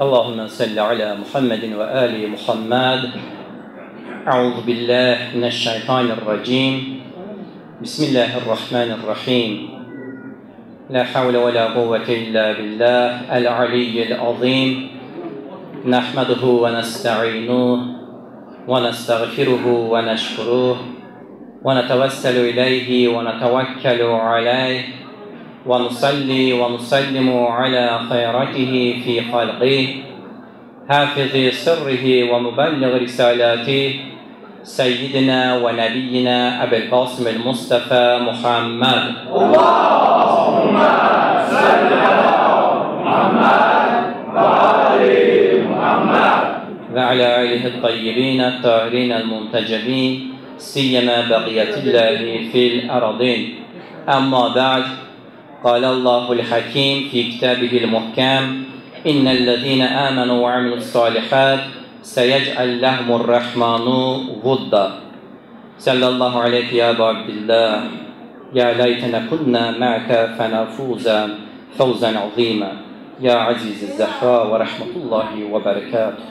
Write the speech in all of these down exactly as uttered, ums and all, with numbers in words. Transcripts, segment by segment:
Allahümme salli ala Muhammedin ve ali Muhammed. Euzu billahi mineşşeytanirracim. Bismillahirrahmanirrahim. La havle ve la kuvvete illa billah el-aliyyil azim. Nahmaduhu ve nesta'inuhu ve nestağfiruhu ve neşkuruhu ve netevesselu ileyhi ve netevekkelu aleyh. ونصلي ونسلم على خيرته في خلقه حافظ سره ومبلغ رسالاته سيدنا ونبينا أبي القاسم المصطفى محمد اللهم صل على محمد وآل محمد وعلى آله الطيبين الطاهرين المنتجبين سيما بقية الله في الأرضين أما بعد قال الله الحكيم في كتابه المحكم إن الذين آمنوا وعملوا الصالحات سيجعل لهم الرحمن ودا صلى الله عليك يا أبا عبد الله يا ليتنا كنا معك فنفوز فوزا عظيما يا عزيز الزهراء ورحمة الله وبركاته.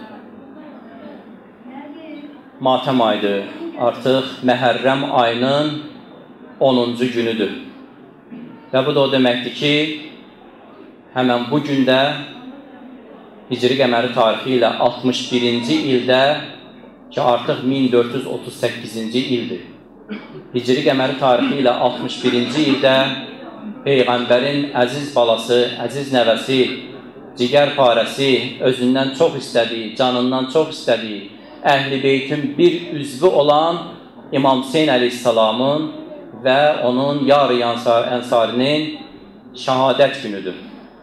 Matəm ayıdır, artıq Məhərrəm ayının onuncu günüdür. Və bu da o deməkdir ki, həmən bu gündə Hicri qəməri tarixi ilə altmış birinci ildə ki, artıq min dörd yüz otuz səkkizinci ildir. Hicri qəməri tarixi ilə altmış birinci ildə Peyğəmbərin əziz balası, əziz nəvəsi, cigər parəsi, özündən çox istədiyi, canından çox istədiyi, Əhl-i Beytin bir üzvü olan İmam Hüseyn əleyhissalamın və onun yar-ı ənsarinin şəhadət günüdür.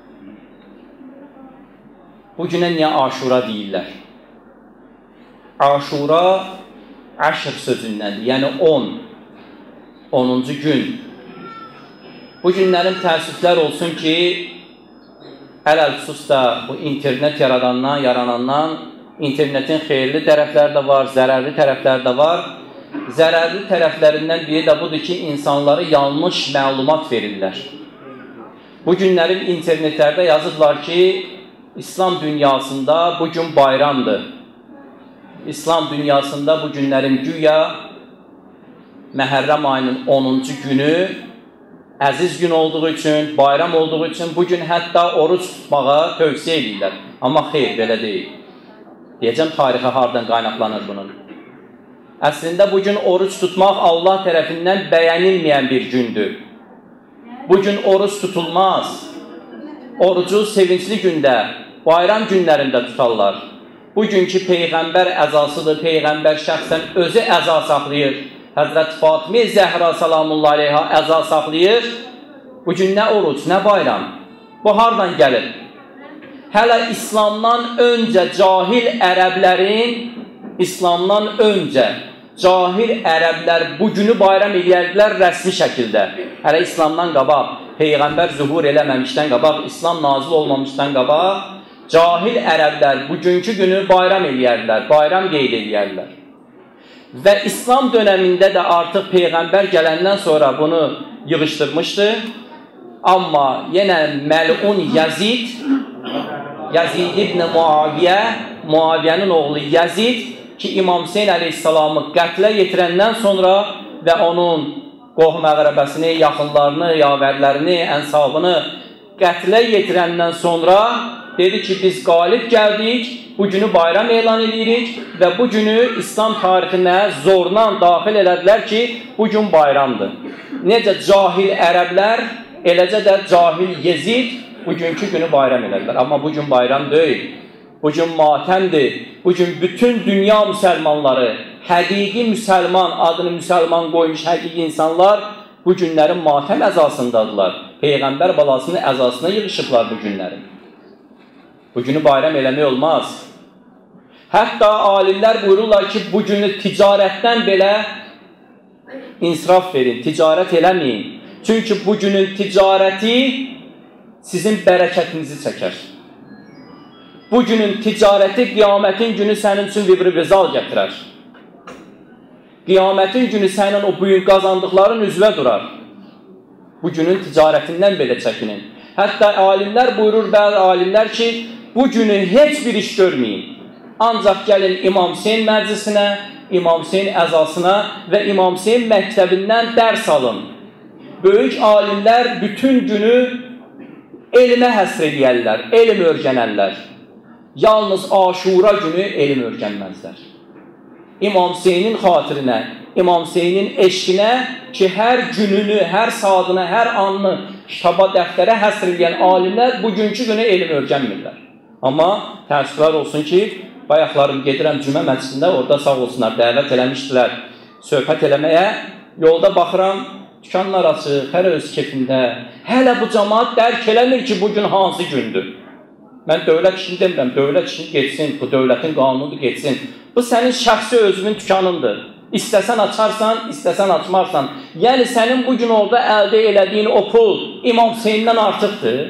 Bu günə niyə Aşura deyirlər? Aşura əşr sözündəndir, yəni on, onuncu gün. Bu günlərin təəssüflər olsun ki, əl-əlxüsus da bu internet yaradandan, yaranandan internetin xeyirli tərəfləri də var, zərərli tərəfləri də var. Zərərli tərəflərindən biri də budur ki, insanlara yanlış məlumat verirlər. Bu günlərin internetlərdə yazıblar ki, İslam dünyasında bu gün bayramdır. İslam dünyasında bu günlərin güya Məhərrəm ayının onuncu günü əziz gün olduğu üçün, bayram olduğu üçün bu gün hətta oruç tutmağa tövsiyə edirlər. Amma xeyr, belə deyil. Deyəcəm, tarixə hardan qaynaqlanır bunun. Əslində, bugün oruç tutmaq Allah tərəfindən bəyənilməyən bir gündür. Bugün oruç tutulmaz. Orucu sevincli gündə, bayram günlərində tutarlar. Bugünkü Peyğəmbər əzasıdır, Peyğəmbər şəxsən özü əza saxlayır. Həzrət Fatimə Zəhra salamullahi aleyha əza saxlayır. Bugün nə oruç, nə bayram? Bu hardan gəlir? Hələ İslamdan öncə cahil ərəblərin, İslamdan öncə cahil ərəblər bu günü bayram edərdilər rəsmi şəkildə. Hələ İslamdan qabaq, Peyğəmbər zühur eləməmişdən qabaq, İslam nazil olmamışdan qabaq, cahil ərəblər bugünkü günü bayram edərdilər, bayram qeyd edərdilər. Və İslam dönəmində də artıq Peyğəmbər gələndən sonra bunu yığışdırmışdı. Amma yenə məlun Yazid, Yazid ibn Muaviyə, Muaviyyənin oğlu Yazid ki, İmam Hüseyn əleyhissalamı qətlə yetirəndən sonra və onun qohum əqrəbəsini, yaxınlarını, yavərlərini, ənsabını qətlə yetirəndən sonra dedi ki, biz qalib gəldik, bu günü bayram elan edirik və bu günü İslam tarixinə zorla daxil elədilər ki, bu gün bayramdır. Necə cahil ərəblər, eləcə də cahil Yezid bugünkü günü bayram elədilər. Amma bu gün bayram deyil. Bugün matəmdir. Bugün bütün dünya müsəlmanları, həqiqi müsəlman, adını müsəlman qoymuş həqiqi insanlar bu günlərin matəm əzasındadılar. Peyğəmbər balasının əzasına yığışıblar bu günlərin. Bu günü bayram eləmək olmaz. Hətta alimlər buyururlar ki, bu günü ticarətdən belə insraf verin, ticarət eləməyin. Çünki bu günün ticarəti sizin bərəkətinizi çəkər. Bugünün ticarəti qiyamətin günü sənin üçün vibri-vizal gətirər. Qiyamətin günü sənin o bugün qazandıqların üzvə durar. Bugünün ticarətindən belə çəkinin. Hətta alimlər buyurur, bəzi alimlər ki, bu günü heç bir iş görməyin. Ancaq gəlin İmam Hüseyn məclisinə, İmam Hüseyn əzasına və İmam Hüseyn məktəbindən dərs alın. Böyük alimlər bütün günü elmə həsr edərlər, elm öyrənərlər. Yalnız Aşura günü elm öyrənməzlər. İmam Hüseynin xatirinə, İmam Hüseynin eşqinə ki, hər gününü, hər saatını, hər anını kitaba, dəftərə həsr edən alimlər bugünkü günü elm öyrənmirlər. Amma təəssüflər olsun ki, bayaqlarım gedirəm cümə məclisində, orada sağ olsunlar, dəvət eləmişdilər söhbət eləməyə. Yolda baxıram, dükanlar açıq, hər öz kefində. Hələ bu cəmaat dərk eləmir ki, bugün hansı gündür. Mən dövlət işini demirəm, dövlət işini geçsin, bu dövlətin qanunudur, geçsin. Bu sənin şəxsi özünün dükanındır. İstəsən açarsan, istəsən açmarsan. Yəni, sənin bugün orada əldə elədiyin o pul İmam Hüseyndən artıqdır.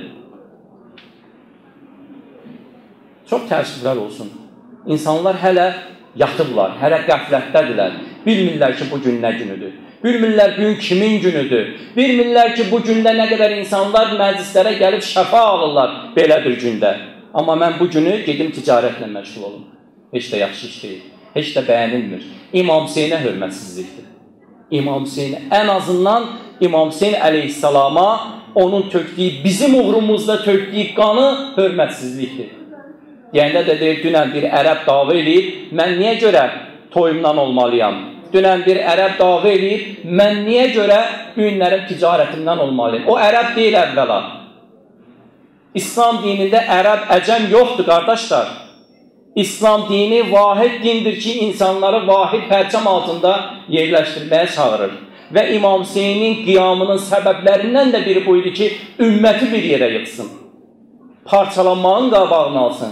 Çox təəssüflər olsun. İnsanlar hələ yatıblar, hələ qəflətdədirlər. Bilmirlər ki, bugün nə günüdür. Bilmirlər bugün kimin günüdür. Bilmirlər ki, bu gündə nə qədər insanlar məclislərə gəlib şəfa alırlar belə bir gündə. Amma mən bu günü gedim ticarətlə məşğul olum. Heç də yaxşı iş deyil. Heç də bəyənilmir. İmam Hüseynə hörmətsizlikdir. İmam Hüseynə, ən azından İmam Hüseyn əleyhissalama onun tökdüyü, bizim uğrumuzda tökdüyü qanı hörmətsizlikdir. Deyəndə də deyir, dünən bir ərəb dava eləyib, mən niyə görə toyumdan olmalıyam? Dünən bir ərəb dava eləyib, mən niyə görə günlərim ticarətimdən olmalıyım? O ərəb deyil əvvəla. İslam dinində ərəb, əcəm yoxdur, qardaşlar. İslam dini vahid dindir ki, insanları vahid pərçəm altında yerləşdirməyə çağırır. Və İmam Hüseynin qiyamının səbəblərindən də biri buydu ki, ümməti bir yerə yıxsın. Parçalanmağın qabağını alsın.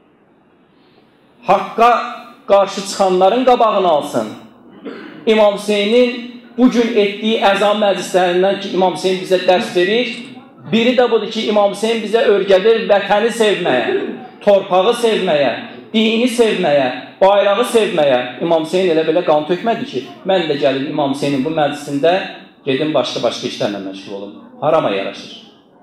Haqqa qarşı çıxanların qabağını alsın. İmam Hüseynin bugün etdiyi əza məclislərindən ki, İmam Hüseyin bizə dərs verir, biri də budur ki, İmam Hüseyin bizə öyrədir vətəni sevməyə, torpağı sevməyə, dini sevməyə, bayrağı sevməyə. İmam Hüseyin elə belə qan tökmədi ki, mən də gəlim İmam Hüseynin bu məclisində gedim başqa-başqa işlərlə məşğul olum. Harama yaraşır.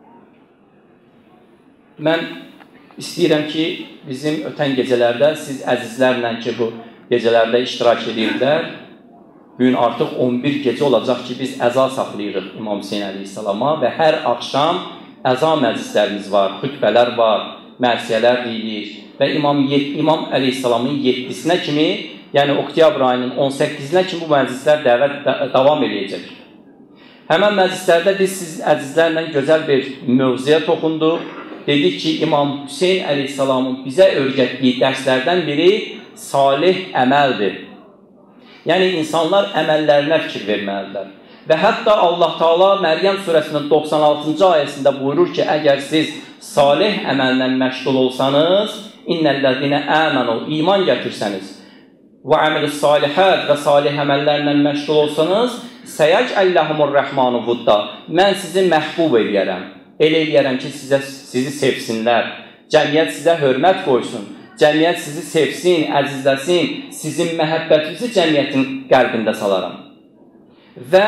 Mən istəyirəm ki, bizim ötən gecələrdə siz əzizlərlə ki, bu gecələrdə iştirak edirlər, bugün artıq on bir gecə olacaq ki, biz əza saxlayırıq İmam Hüseyin əleyhissalama və hər axşam əza məclislərimiz var, xütbələr var, mərsiyələr deyilir və İmam, İmam əleyhissalamın yeddisinə kimi, yəni oktyabr ayının on səkkizinə kimi bu məclislər dəvət davam edəcək. Həmən məclislərdə biz siz əzizlərlə gözəl bir mövzuya toxunduq. Dedik ki, İmam Hüseyin əleyhissalamın bizə öyrətdiyi dərslərdən biri salih əməldir. Yəni, insanlar əməllərinə fikir verməlidirlər. Və hətta Allah Taala Məryəm surəsinin doxsan altıncı ayəsində buyurur ki, əgər siz salih əməllə məşğul olsanız, innəl-ləzinə əmənu, iman gətirsəniz və əməl-i salihət və salih əməllərlə məşğul olsanız, səyəcəlləhumur rəhmanu vudda, mən sizi məhbub eləyərəm. Elə eləyərəm ki, sizə, sizi sevsinlər, cəmiyyət sizə hörmət qoysun, cəmiyyət sizi sevsin, əzizləsin, sizin məhəbbətinizi cəmiyyətin qəlbində salaram. Və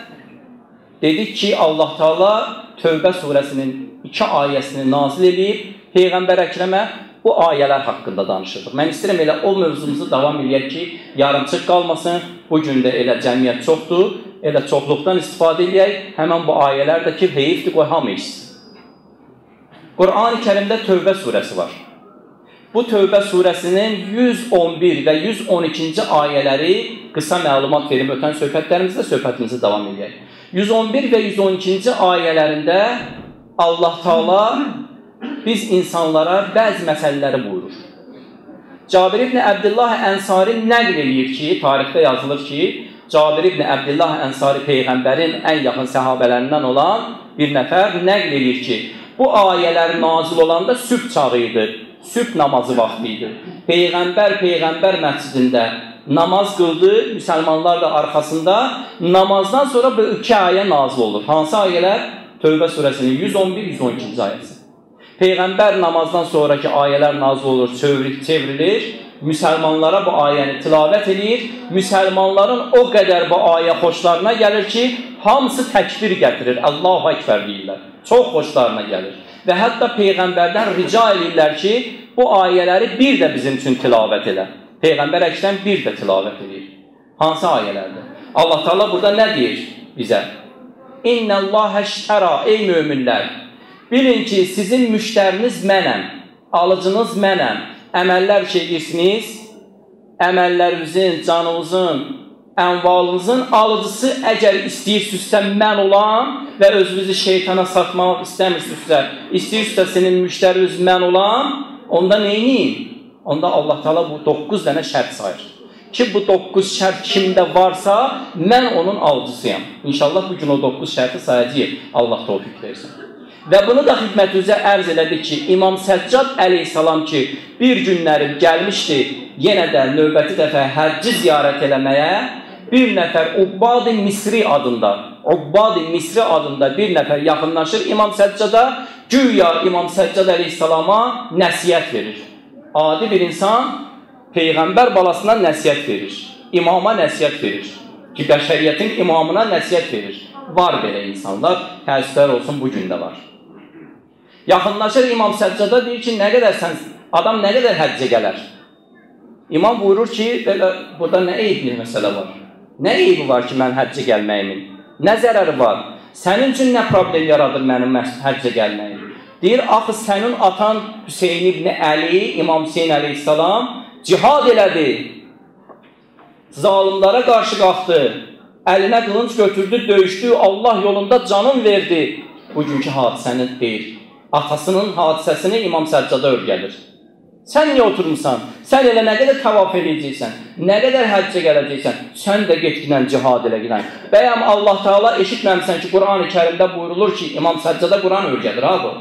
dedik ki, Allah Taala Tövbə surəsinin iki ayəsini nazil edib, Peyğəmbər Əkrəmə bu ayələr haqqında danışırdıq. Mən istəyirəm elə o mövzumuzu davam edək ki, yarımçıq qalmasın, bugün də elə cəmiyyət çoxdur, elə çoxluqdan istifadə edək, həmən bu ayələr də ki, heyifdir, qoy hamı işsin. Qur'an-ı Kərimdə Tövbə surəsi var. Bu Tövbə surəsinin yüz on bir və yüz on ikinci ayələri qısa məlumat verim, ötən söhbətlərimizdə söhbətimizi davam edək. yüz on bir və yüz on ikinci ayələrində Allah Taala biz insanlara bəzi məsələləri buyurur. Cabir ibn Əbdillah Ənsari nəql edir ki, tarixdə yazılır ki, Cabir ibn Əbdillah Ənsari Peyğəmbərin ən yaxın səhabələrindən olan bir nəfər nəql edir ki, bu ayələr nazil olanda sübh çağı idi, sübh namazı vaxtı idi. Peyğəmbər Peyğəmbər məscidində namaz qıldı, müsəlmanlar da arxasında, namazdan sonra bu iki ayə nazil olur. Hansı ayələr? Tövbə surəsinin yüz on bir yüz on ikinci ayəsi. Peyğəmbər namazdan sonraki ayələr nazil olur, çevrilir, müsəlmanlara bu ayəni tilavət edir, müsəlmanların o qədər bu ayə xoşlarına gəlir ki, hamısı təkbir gətirir, Allahu Ekber deyirlər, çox xoşlarına gəlir. və hətta Peyğəmbərdən rica edirlər ki, bu ayələri bir də bizim üçün tilavət elə. Peyğəmbər əksdən bir də tilavət edir. Hansı ayələrdir? Allah Teala burada nə deyir bizə? İnnəllâhə şərə, ey möminlər, bilin ki, sizin müştəriniz mənəm, alıcınız mənəm, əməllər çekirsiniz, əməllərinizin, canınızın, ənvalınızın alıcısı əgər istəyirsinizsə mən olan və özünüzü şeytana satmaq istəmirsinizsə, istəyirsinizsə senin müştəriniz mən olan, onda neyini? Onda Allah Teala bu doqquz dənə şərt sayır. Ki bu doqquz şərt kimdə varsa, mən onun alıcısıyam. İnşallah bugün o doqquz şərti sayacağıq. Allah tövfiq versin. Və bunu da xidmətinizə ərz elədik ki, İmam Səccad əleyhissalam ki, bir günləri gəlmişdi, yenə də növbəti dəfə həcci ziyarət eləməyə, bir nəfər Ubbad-ı Misri adında, Ubbad-ı Misri adında bir nəfər yaxınlaşır İmam Səccada, güya İmam Səccad əleyhissalama nəsiyyət verir. Adi bir insan Peyğəmbər balasına nəsiyyət verir, imama nəsiyyət verir ki, bəşəriyyətin imamına nəsiyyət verir. Var belə insanlar, təəssüflər olsun, bu gün də var. Yaxınlaşır İmam Səccada, deyir ki, nə qədər sən, adam nə qədər həccə gələr? İmam buyurur ki, belə, burada nə eyb bir məsələ var? Nə eybi var ki, mən həccə gəlməyimin? Nə zərəri var? Sənin üçün nə problem yaradır mənim həccə gəlməyim? Deyir, axı sənin atan Hüseyin ibn Əli, İmam Hüseyin əleyhissalam cihad elədi, zalimlara qarşı qalxdı, əlinə qılınc götürdü, döyüşdü, Allah yolunda canın verdi. Bugünkü hadisəni deyir. Atasının hadisəsini İmam Səccada örgədir. Sən niyə oturmuşsan? Sən elə nə qədər tavaf edəcəksən, nə qədər həccə gələcəksən, sən də getginən cihad elə gilən. Bəyəm Allah Teala eşitməmişsən ki, Quran-ı Kərimdə buyurulur ki, İmam Səccada Quran örgədir, ha bu.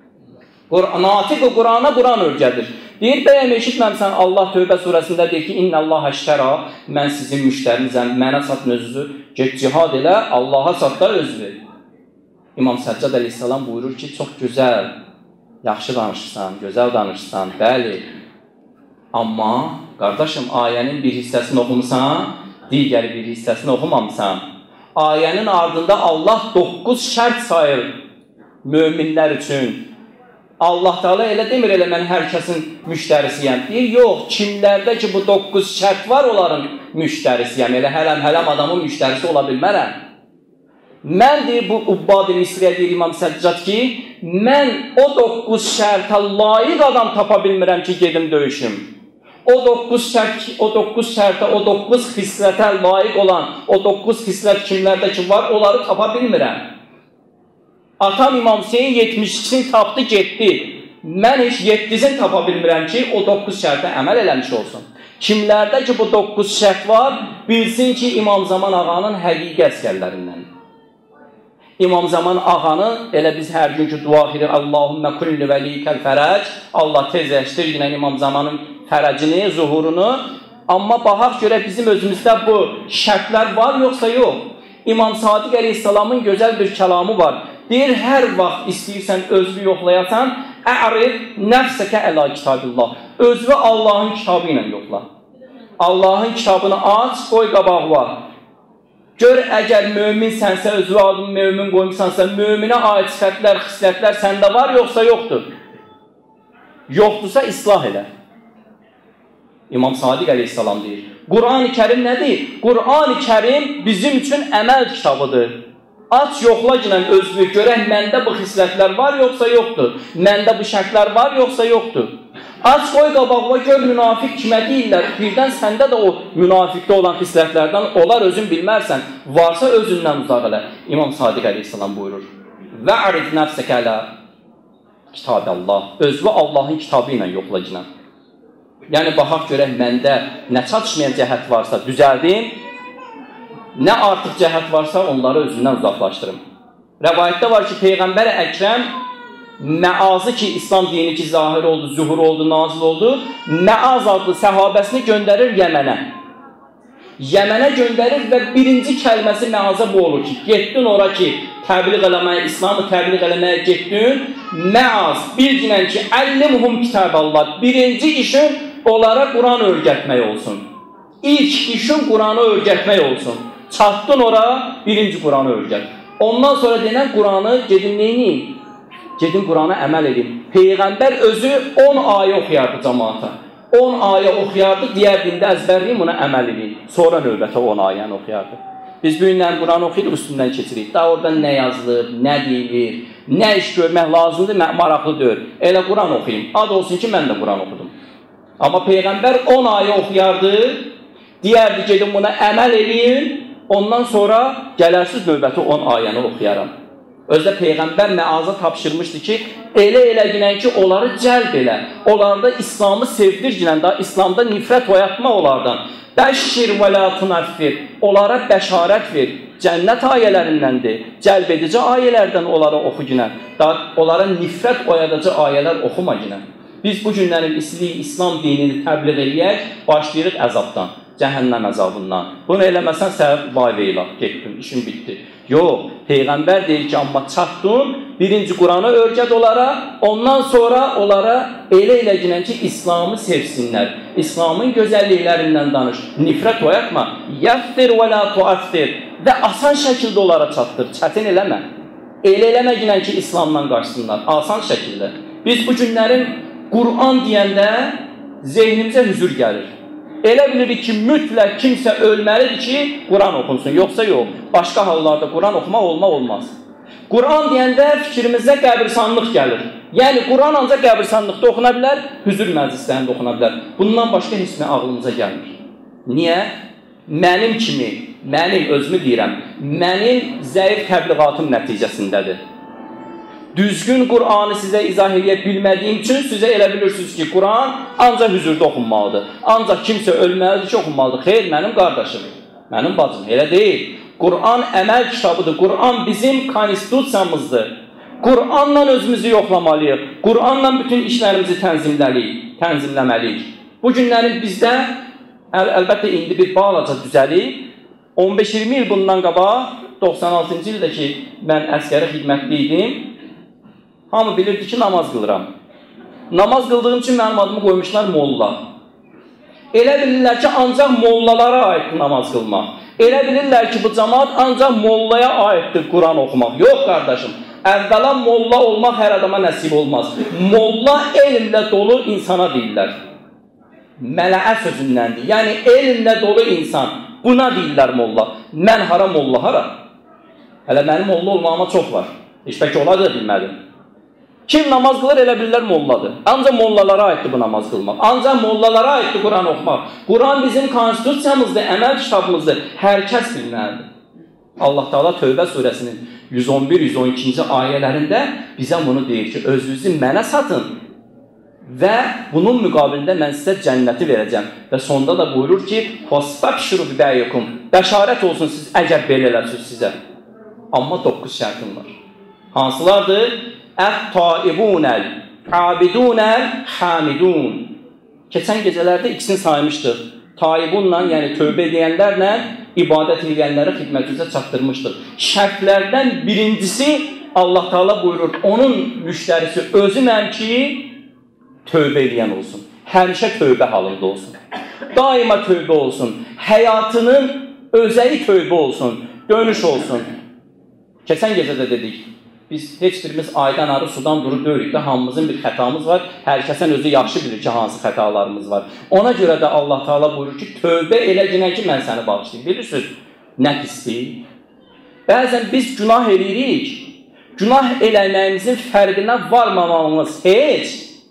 Natiq o Qurana Quran örgədir. Deyir, bəyəm eşitməmişsən, Allah Tövbə surəsində deyir ki, İnnəllâhə şərə, mən sizin müştərinizəm, mənə satın özünüzü, get cihad elə, Allaha sat da özünü. İmam Səccad əleyhissalam buyurur ki, çox gözəl, yaxşı danışırsan, gözəl danışırsan, bəli. Amma, qardaşım, ayənin bir hissəsini oxumusan, digəri bir hissəsini oxumamısan. Ayənin ardında Allah doqquz şərt sayır möminlər üçün. Allah Teala elə demir, elə mən hər kəsin müştərisiyəm. Deyir, yox, kimlərdə ki bu doqquz şərt var, onların müştərisiyəm. Elə hələm-hələm adamın müştərisi ola bilmərəm. Mən deyir, bu Ubbad-ı Misriyə deyir İmam Səccad ki, mən o doqquz şərtə layiq adam tapa bilmirəm ki, gedim döyüşüm. O doqquz şərt, o doqquz şərtə, o doqquz xislətə layiq olan, o doqquz xislət kimlərdə ki var, onları tapa bilmirəm. Atam İmam Hüseyin yetmiş ikisini tapdı, getdi. Mən heç yeddisini tapa bilmirəm ki, o doqquz şərtə əməl eləmiş olsun. Kimlərdə ki bu doqquz şərt var, bilsin ki, İmam Zaman ağanın həqiqi əskərlərindəndir. İmam Zaman ağanı, elə biz hər günkü dua xirir, Allahümmə kulli vəlikəl fərəc, Allah tezləşdir yine İmam Zamanın fərəcini, zuhurunu. Amma baxaq görə bizim özümüzdə bu şərtlər var, yoxsa yox. İmam Sadiq əleyhissalamın gözəl bir kəlamı var. Deyir, hər vaxt istəyirsən özünü yoxlayasan, ə'rid nəfsəkə əla kitabillah. Özünü Allahın kitabı ilə yoxla. Allahın kitabını aç, qoy qabağına. Gör, əgər möminsənsə, özü adını mömin qoymuşsansa, möminə aid sifətlər, xislətlər səndə var, yoxsa yoxdur? Yoxdursa, islah elə. İmam Sadiq əleyhissalam deyir. Quran-ı Kərim nədir? Quran-ı Kərim bizim üçün əməl kitabıdır. Aç, yoxla gələn özünü, görək məndə bu xislətlər var, yoxsa yoxdur? Məndə bu şərtlər var, yoxsa yoxdur? Aç, qoy qabağına, gör münafiq kimə deyirlər, birdən səndə də o münafiqdə olan xislətlərdən olar özün bilmərsən, varsa özündən uzaq elə. İmam Sadiq əleyhissalam buyurur. Və'rid nəfsəkə ələ kitab Allah. Özünü Allahın kitabı ilə yoxla gələn. Yəni, baxaq görək məndə nə çatışmayan cəhət varsa düzəldim, nə artıq cəhət varsa onları özündən uzaqlaşdırım. Rəvayətdə var ki, Peyğəmbər Əkrəm Məazı ki, İslam dini ki, zahir oldu, zuhur oldu, nazil oldu, Məaz adlı səhabəsini göndərir Yəmənə. Yəmənə göndərir və birinci kəlməsi Məaza bu olur ki, getdin ora ki, təbliğ eləməyə, İslamı təbliğ eləməyə getdin, Məaz, bilginən ki, əllimhum kitab Allah, birinci işin onlara Quran öyrətmək olsun. İlk işin Quranı öyrətmək olsun. Çatdın ora, birinci Quranı öyrət. Ondan sonra denən Quranı gedin neyini? gedin Qurana əməl edin. Peyğəmbər özü on ayə oxuyardı cəmaata. on ayə oxuyardı, deyərdində əzbərliyim, buna əməl edin. Sonra növbətə on ayəni oxuyardı. Biz bu günləri Quran oxuyuruq, üstündən keçirik. Da oradan nə yazılır, nə deyilir, nə iş görmək lazımdır, maraqlı deyil. Elə Quran oxuyayım. Ad olsun ki, mən də Quran oxudum. Amma Peyğəmbər on ayə oxuyardı, deyərdi, gedin buna əməl edin, ondan sonra gələrsiz növbəti on ayəni oxuyaram. Özdə Peyğəmbər məaza tapşırmışdı ki, elə elə günən ki, onları cəlb elə, onlarda İslamı sevdir günən, da İslamda nifrət oyatma onlardan. Bəşşir və la tunaffir, onlara bəşarət ver, cənnət ayələrindəndir, cəlb edici ayələrdən onlara oxu günən, da onlara nifrət oyadacı ayələr oxuma günən. Biz bu günlərin istədiyi İslam dinini təbliğ eləyək, başlayırıq əzabdan, cəhənnəm əzabından. Bunu eləməsən səbəb vay veyla, getdim, işim bitdi. Yox, Peyğəmbər deyir ki, amma çatdın, birinci Quranı öyrət onlara, ondan sonra onlara elə elə günən ki, İslamı sevsinlər, İslamın gözəlliklərindən danış, nifrət oyatma, yəftir və la tuaffir və asan şəkildə onlara çatdır, çətin eləmə. Elə eləmə günən ki, İslamdan qaçsınlar, asan şəkildə. Biz bu günlərin Quran deyəndə zehnimizə hüzur gəlir. Elə bilirik ki, mütləq kimsə ölməlidir ki, Quran oxunsun, yoxsa yox. Başqa hallarda Quran oxumaq olmaq olmaz. Quran deyəndə fikrimizdə qəbirsanlıq gəlir. Yəni, Quran ancaq qəbirsanlıqda oxuna bilər, hüzur məclislərində oxuna bilər. Bundan başqa heç nə ağlımıza gəlmir. Niyə? Mənim kimi, mənim özümü deyirəm, mənim zəif təbliğatım nəticəsindədir. Düzgün Qur'anı sizə izah edə bilmədiyim üçün sizə elə bilirsiniz ki, Qur'an ancaq hüzurda oxunmalıdır. Ancaq kimsə ölməlidir ki, oxunmalıdır. Xeyr, mənim qardaşım, mənim bacım, elə deyil. Qur'an əməl kitabıdır. Qur'an bizim konstitusiyamızdır. Qur'anla özümüzü yoxlamalıyıq. Qur'anla bütün işlərimizi tənzimləməliyik. Bu günlərin bizdə, əl əlbəttə indi bir balaca düzəlib, on beş iyirmi il bundan qabaq, doxsan altıncı ildə ki, mən əskəri xidmətli idim, hamı bilirdi ki, namaz qılıram. Namaz qıldığım üçün mənim adımı qoymuşlar molla. Elə bilirlər ki, ancaq mollalara aiddir namaz qılmaq. Elə bilirlər ki, bu cəmaat ancaq mollaya aiddir Quran oxumaq. Yox, qardaşım, əvvəla molla olmaq hər adama nəsib olmaz. Molla elmlə dolu insana deyirlər. Mələə sözündəndir. Yəni, elmlə dolu insan. Buna deyirlər molla. Mən hara, molla hara? Hələ mənim molla olmağıma çox var. Heç bəlkə ola da bilmədim. Kim namaz qılır, elə bilirlər molladır. Ancaq mollalara aiddir bu namaz qılmaq. Ancaq mollalara aiddir Quran oxumaq. Quran bizim konstitusiyamızdır, əməl kitabımızdır. Hər kəs bilməlidir. Allah Teala Tövbə surəsinin yüz on bir yüz on ikinci ayələrində bizə bunu deyir ki, özünüzü mənə satın və bunun müqabilində mən sizə cənnəti verəcəm. Və sonda da buyurur ki, فَاسْتَبْشِرُوا بِبَيِّكُمْ Bəşarət olsun siz, əgər belə eləsiniz sizə. Amma doqquz şərtim var. Hansılardır? Ət-taibunəl, abidunəl, hamidun. Keçən gecələrdə ikisini saymışdıq. Taibunla, yəni tövbə edənlərlə ibadət edənləri xidmətimizə çatdırmışdıq. Şərtlərdən birincisi Allah Teala buyurur, onun müştərisi özü mənim ki, tövbə edən olsun. Həmişə tövbə halında olsun. Daima tövbə olsun. Həyatının özəyi tövbə olsun. Dönüş olsun. Keçən gecədə dedik. Biz heç birimiz aydan arı sudan durub döyürük də, hamımızın bir xətamız var. Hər kəsən özü yaxşı bilir ki, hansı xətalarımız var. Ona görə də Allah Teala buyurur ki, tövbə elə günə ki, mən səni bağışlayayım. Bilirsiniz, nə pisdir? Bəzən biz günah eləyirik. Günah eləməyimizin fərqinə varmamamız heç.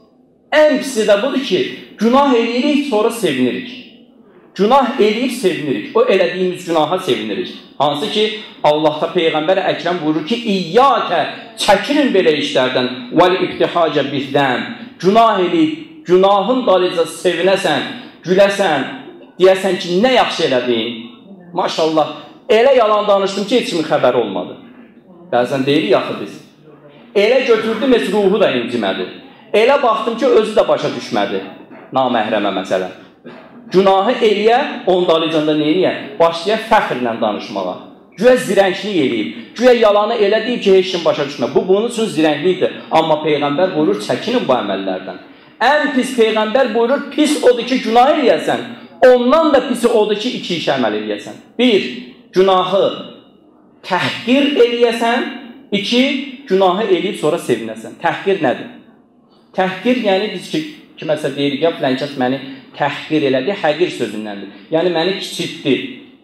Ən pisi də budur ki, günah eləyirik, sonra sevinirik. Günah eləyib sevinirik. O elədiyimiz günaha sevinirik. Hansı ki, Allahda Peyğəmbər Əkrəm buyurur ki, İyyəkə, çəkinin belə işlərdən, vəl-ibtihacə bizdən. Günah eləyib, günahın dalıca sevinəsən, güləsən, deyəsən ki, nə yaxşı elədin. Maşallah, elə yalan danışdım ki, heç kimin xəbəri olmadı. Bəzən deyirik yaxı biz. Elə götürdüm, heç ruhu da incimədi. Elə baxdım ki, özü də başa düşmədi. Naməhrəmə məsələ. Günahı eləyə, onun dalıcında nə eləyə? Başlaya fəxrlə danışmağa. Güya zirənglik eləyib. Güya yalanı elə deyib ki, heç kim başa düşmə. Bu, bunun üçün zirənglikdir. Amma Peyğəmbər buyurur, çəkinin bu əməllərdən. Ən pis Peyğəmbər buyurur, pis odur ki, günah eləyəsən. Ondan da pisi odur ki, iki iş əməl eləyəsən. Bir, günahı təhqir eləyəsən. İki, günahı eləyib sonra sevinəsən. Təhqir nədir? Təhqir, yəni biz ki, kiməsə deyirik, ya filan kəs məni təhqir elədi, həqir sözündəndir. Yəni məni kiçiltdi.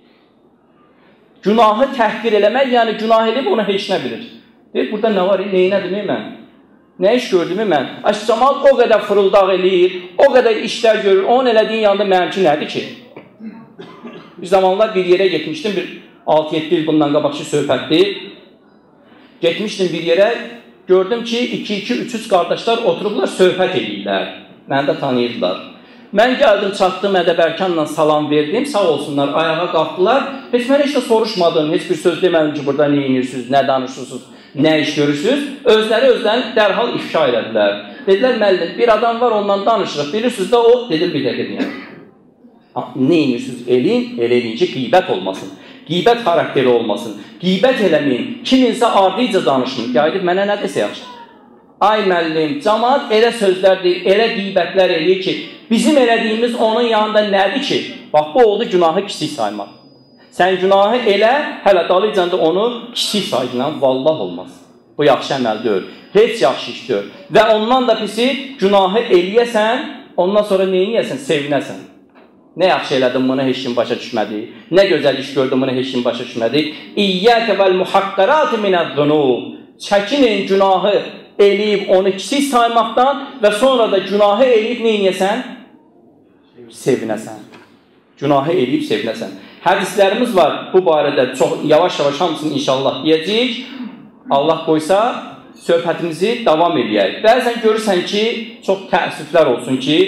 Günahı təhqir eləmək, yəni günah eləyib onu heç nə bilir. Deyir, burada nə var, neynədir mən? Nə iş gördüm mən? Cəmaat o qədər fırıldaq eləyir, o qədər işlər görür, onun elədiyin yanında mənimki nədir ki? Bir zamanlar bir yerə getmişdim, bir altı yeddi il bundan qabaqçı söhbətdir. Getmişdim bir yerə, gördüm ki, iki iki üç üç qardaşlar oturublar, söhbət edirlər. Məni də tanıyırdılar. Mən gəldim, çatdım, ədəbərkanla salam verdim, sağ olsunlar, ayağa qalxdılar. Heç mən heç də soruşmadım, heç bir söz demədim ki, burada nə inirsiniz, nə danışırsınız, nə iş görürsünüz. Özləri özlərini dərhal ifşa elədilər. Dedilər, müəllim, bir adam var, ondan danışırıq, bilirsiniz də o, dedim, bir dəqiqə deyəm. Nə inirsiniz, eləyin, elə eləyincə qeybət olmasın. Qeybət xarakteri olmasın. Qeybət eləməyin. Kiminsə ardıyca danışın. Qayıdıb mənə nə desə yaxşı? Ay müəllim, cəmaat elə sözlər deyir, elə qeybətlər eləyir ki, bizim elədiyimiz onun yanında nədir ki? Bax, bu oldu günahı kiçik saymaq. Sən günahı elə, hələ dalıcanda onu kiçik sayılan vallah olmaz. Bu yaxşı əməl deyil. Heç yaxşı iş deyil. Və ondan da pisi günahı eləyəsən, ondan sonra neyinəyəsən? Sevinəsən. Nə yaxşı elədim, bunu heç kim başa düşmədi. Nə gözəl iş gördüm, bunu heç kim başa düşmədi. İyyəkə vəl muhaqqarat minəz-zunub. Çəkinin günahı eləyib onu kiçik saymaqdan və sonra da günahı eləyib neynəyəsən? Sevinəsən. Günahı eləyib sevinəsən. Hədislərimiz var bu barədə, çox yavaş-yavaş hamısını inşallah deyəcəyik. Allah qoysa, söhbətimizi davam edəyək. Bəzən görürsən ki, çox təəssüflər olsun ki,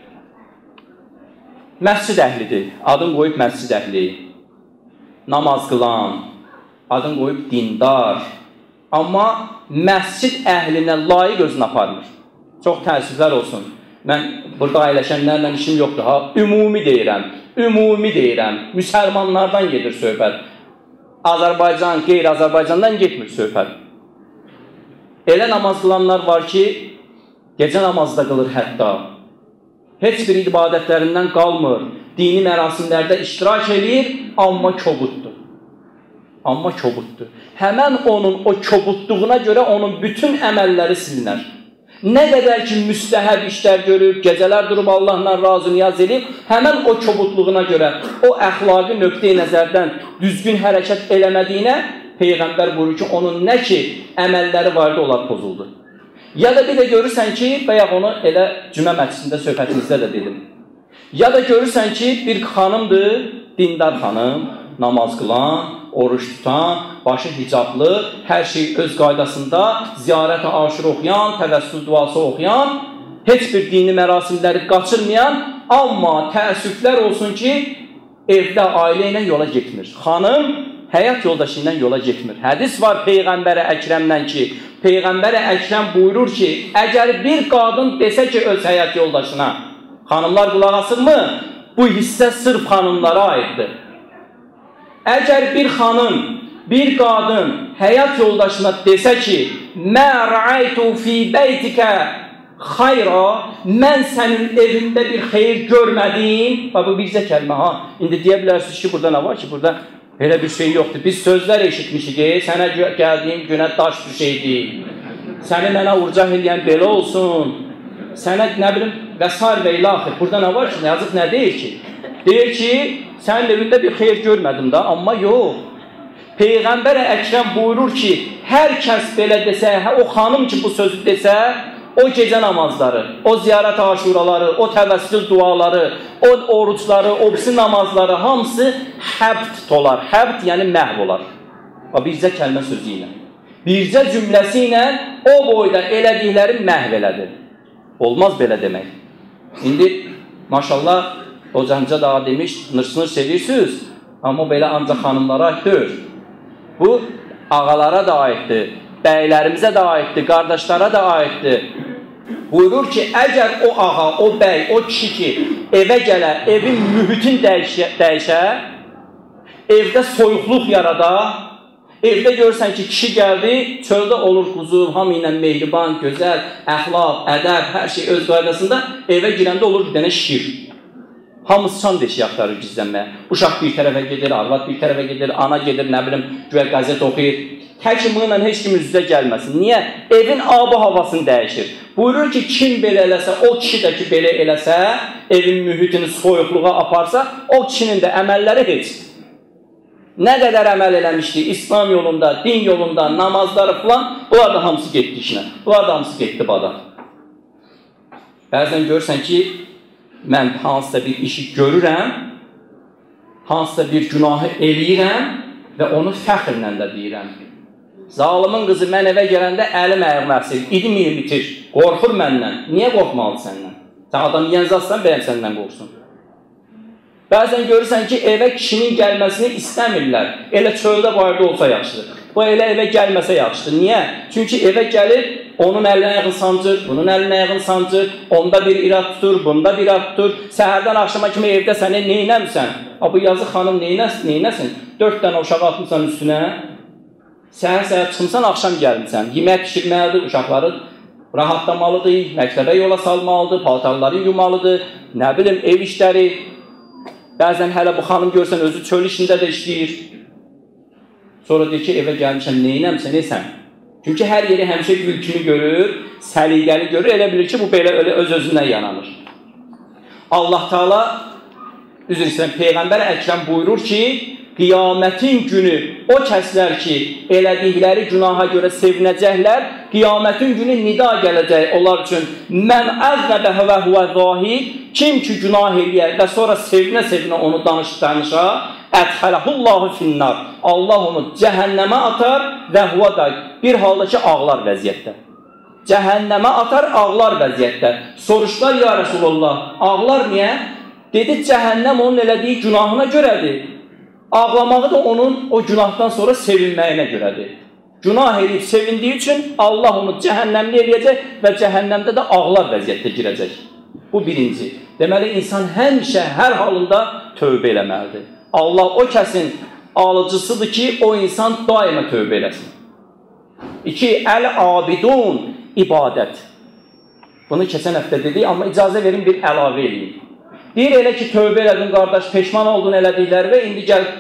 məscid əhlidir, adın qoyub məscid əhli, namaz qılan, adın qoyub dindar, amma məscid əhlinə layiq özünü aparmır. Çox təəssüflər olsun. Mən burada ailəşənlərlə işim yoxdur, ha, ümumi deyirəm, ümumi deyirəm, müsəlmanlardan gedir söhbət. Azərbaycan, qeyri-Azərbaycandan getmir söhbət. Elə namaz qılanlar var ki, gecə namazda qılır hətta. Heç bir ibadətlərindən qalmır, dini mərasimlərdə iştirak edir, amma kobuddur. Amma kobuddur. Həmən onun o kobudluğuna görə onun bütün əməlləri silinər. Nə qədər ki, müstəhəb işlər görüb, gecələr durub Allahla razı niyaz edib, həmən o kobudluğuna görə, o əxlaqi nöqteyi nəzərdən düzgün hərəkət eləmədiyinə Peyğəmbər buyurur ki, onun nə ki, əməlləri vardı, onlar pozuldu. Ya da bir də görürsən ki, bayaq onu elə cümə məclisində söhbətimizdə də dedim. Ya da görürsən ki, bir xanımdır, dindar xanım, namaz qılan, oruç tutan, başı hicablı, hər şey öz qaydasında, ziyarət-i aşır oxuyan, təvəssül duası oxuyan, heç bir dini mərasimləri qaçırmayan, amma təəssüflər olsun ki, evdə ailə ilə yola getmir. Xanım həyat yoldaşı ilə yola getmir. Hədis var Peyğəmbərə Əkrəmdən ki, Peyğəmbərə Əkrəm buyurur ki, əgər bir qadın desə ki, öz həyat yoldaşına, xanımlar qulaq asırmı? Bu hissə sırf xanımlara aiddir. Əgər bir xanım, bir qadın həyat yoldaşına desə ki, mə rəaytu fi beytikə xayra, mən sənin evində bir xeyir görmədim. Bu bizə kəlmə, ha. İndi deyə bilərsiniz ki, burada nə var ki, burada elə bir şey yoxdur. Biz sözlər eşitmişik, sənə gəldiyim günə daş düşəydi, səni mənə urcaq eləyən belə olsun, sənə nə bilim, və sar və ilaxir. Burada nə var ki, yazıq nə deyir ki? Deyir ki, sənin evində bir xeyir görmədim da, amma yox. Peyğəmbər Əkrəm buyurur ki, hər kəs belə desə, o xanım ki, bu sözü desə, o gecə namazları, o ziyarət aşuraları, o təvəssül duaları, o oruçları, o birisi namazları, hamısı həbt olar. Həbt yəni məhv olar. Bircə kəlmə sözü ilə. Bircə cümləsi ilə o boyda elədikləri məhv elədir. Olmaz belə demək. İndi, maşallah, o cəncə daha demiş, nırsınır sevirsiniz, amma belə ancaq xanımlara aiddir. Bu, ağalara da aiddir. Bəylərimizə də aiddir, qardaşlara da aiddir. Buyurur ki, əgər o ağa, o bəy, o kişi ki, evə gələ, evin mühitin dəyişə, dəyişə, evdə soyuqluq yarada, evdə görürsən ki, kişi gəldi, çöldə olur quzu, hamı ilə mehriban, gözəl, əxlaq, ədəb, hər şey öz qaydasında, evə girəndə olur bir dənə şir. Hamısı çan deşi axtarır gizlənməyə. Uşaq bir tərəfə gedir, arvad bir tərəfə gedir, ana gedir, nə bilim, güya qəzet oxuyur. Təkimliğinlə heç kim üz-üzə gəlməsin. Niyə? Evin abı havasını dəyişir. Buyurur ki, kim belə eləsə, o kişi də ki, belə eləsə, evin mühitini soyuqluğa aparsa, o kişinin də əməlləri heç. Nə qədər əməl eləmişdi, İslam yolunda, din yolunda, namazları falan, bunlar da hamısı getdi işinə. Bunlar da hamısı getdi bada. Bəzən görürsən ki, mən hansısa bir işi görürəm, hansısa bir günahı eləyirəm və onu fəxrlə də deyirəm. Zalimin qızı mən evə gələndə əlim ayağım əsir, idim ilim bitir, qorxur məndən. Niyə qorxmalı səndən? Sən adam yenzazsan, bəyəm səndən qorxsun. Bəzən görürsən ki, evə kişinin gəlməsini istəmirlər. Elə çöldə bayırda olsa yaxşıdır. Bu elə evə gəlməsə yaxşıdır. Niyə? Çünki evə gəlir, onun əlinə ayağını sancır, bunun əlinə ayağını sancır, onda bir irad tutur, bunda bir irad tutur. Səhərdən axşama kimi evdə səni neynəmsən? Bu yazıq xanım neynəsin? Dörd dənə uşağı atmışsan üstünə. Səhər-səhər çıxımsan, axşam gəlmişsən. Yemək pişirməlidir, uşaqları rahatlamalıdır, məktəbə yola salmalıdır, paltarları yumalıdır, nə bilim, ev işləri. Bəzən hələ bu xanım görsən, özü çöl işində də işləyir. Sonra deyir ki, evə gəlmişəm, neynəmsən, nesən? Çünki hər yeri həmişə gül kimi görür, səliqəli görür, elə bilir ki, bu belə öz-özündən yananır. Allah Teala, üzr istəyirəm, Peyğəmbər Əkrəm buyurur ki, qiyamətin günü o kəslər ki, elədikləri günaha görə sevinəcəklər, qiyamətin günü nida gələcək onlar üçün. Mən əznəbə və huvə zahid, kim ki günah eləyər və sonra sevinə-sevinə onu danış-danışa, ədxələhullahu finnar. Allah onu cəhənnəmə atar və huvə da bir halda ki, ağlar vəziyyətdə. Cəhənnəmə atar, ağlar vəziyyətdə. Soruşlar, ya Rasulullah, ağlar niyə? Dedi, cəhənnəm onun elədiyi günahına görədir. Ağlamağı da onun o günahdan sonra sevinməyinə görədir. Günah eləyib sevindiyi üçün Allah onu cəhənnəmli eləyəcək və cəhənnəmdə də ağlar vəziyyətdə girəcək. Bu birinci. Deməli, insan həmişə, hər halında tövbə eləməlidir. Allah o kəsin alıcısıdır ki, o insan daima tövbə eləsin. İki, əl-abidun, ibadət. Bunu keçən həftə dedik, amma icazə verin bir əlavə eləyim. Deyir, elə ki, tövbə elədin, qardaş, peşman oldun elədikləri və indi gəl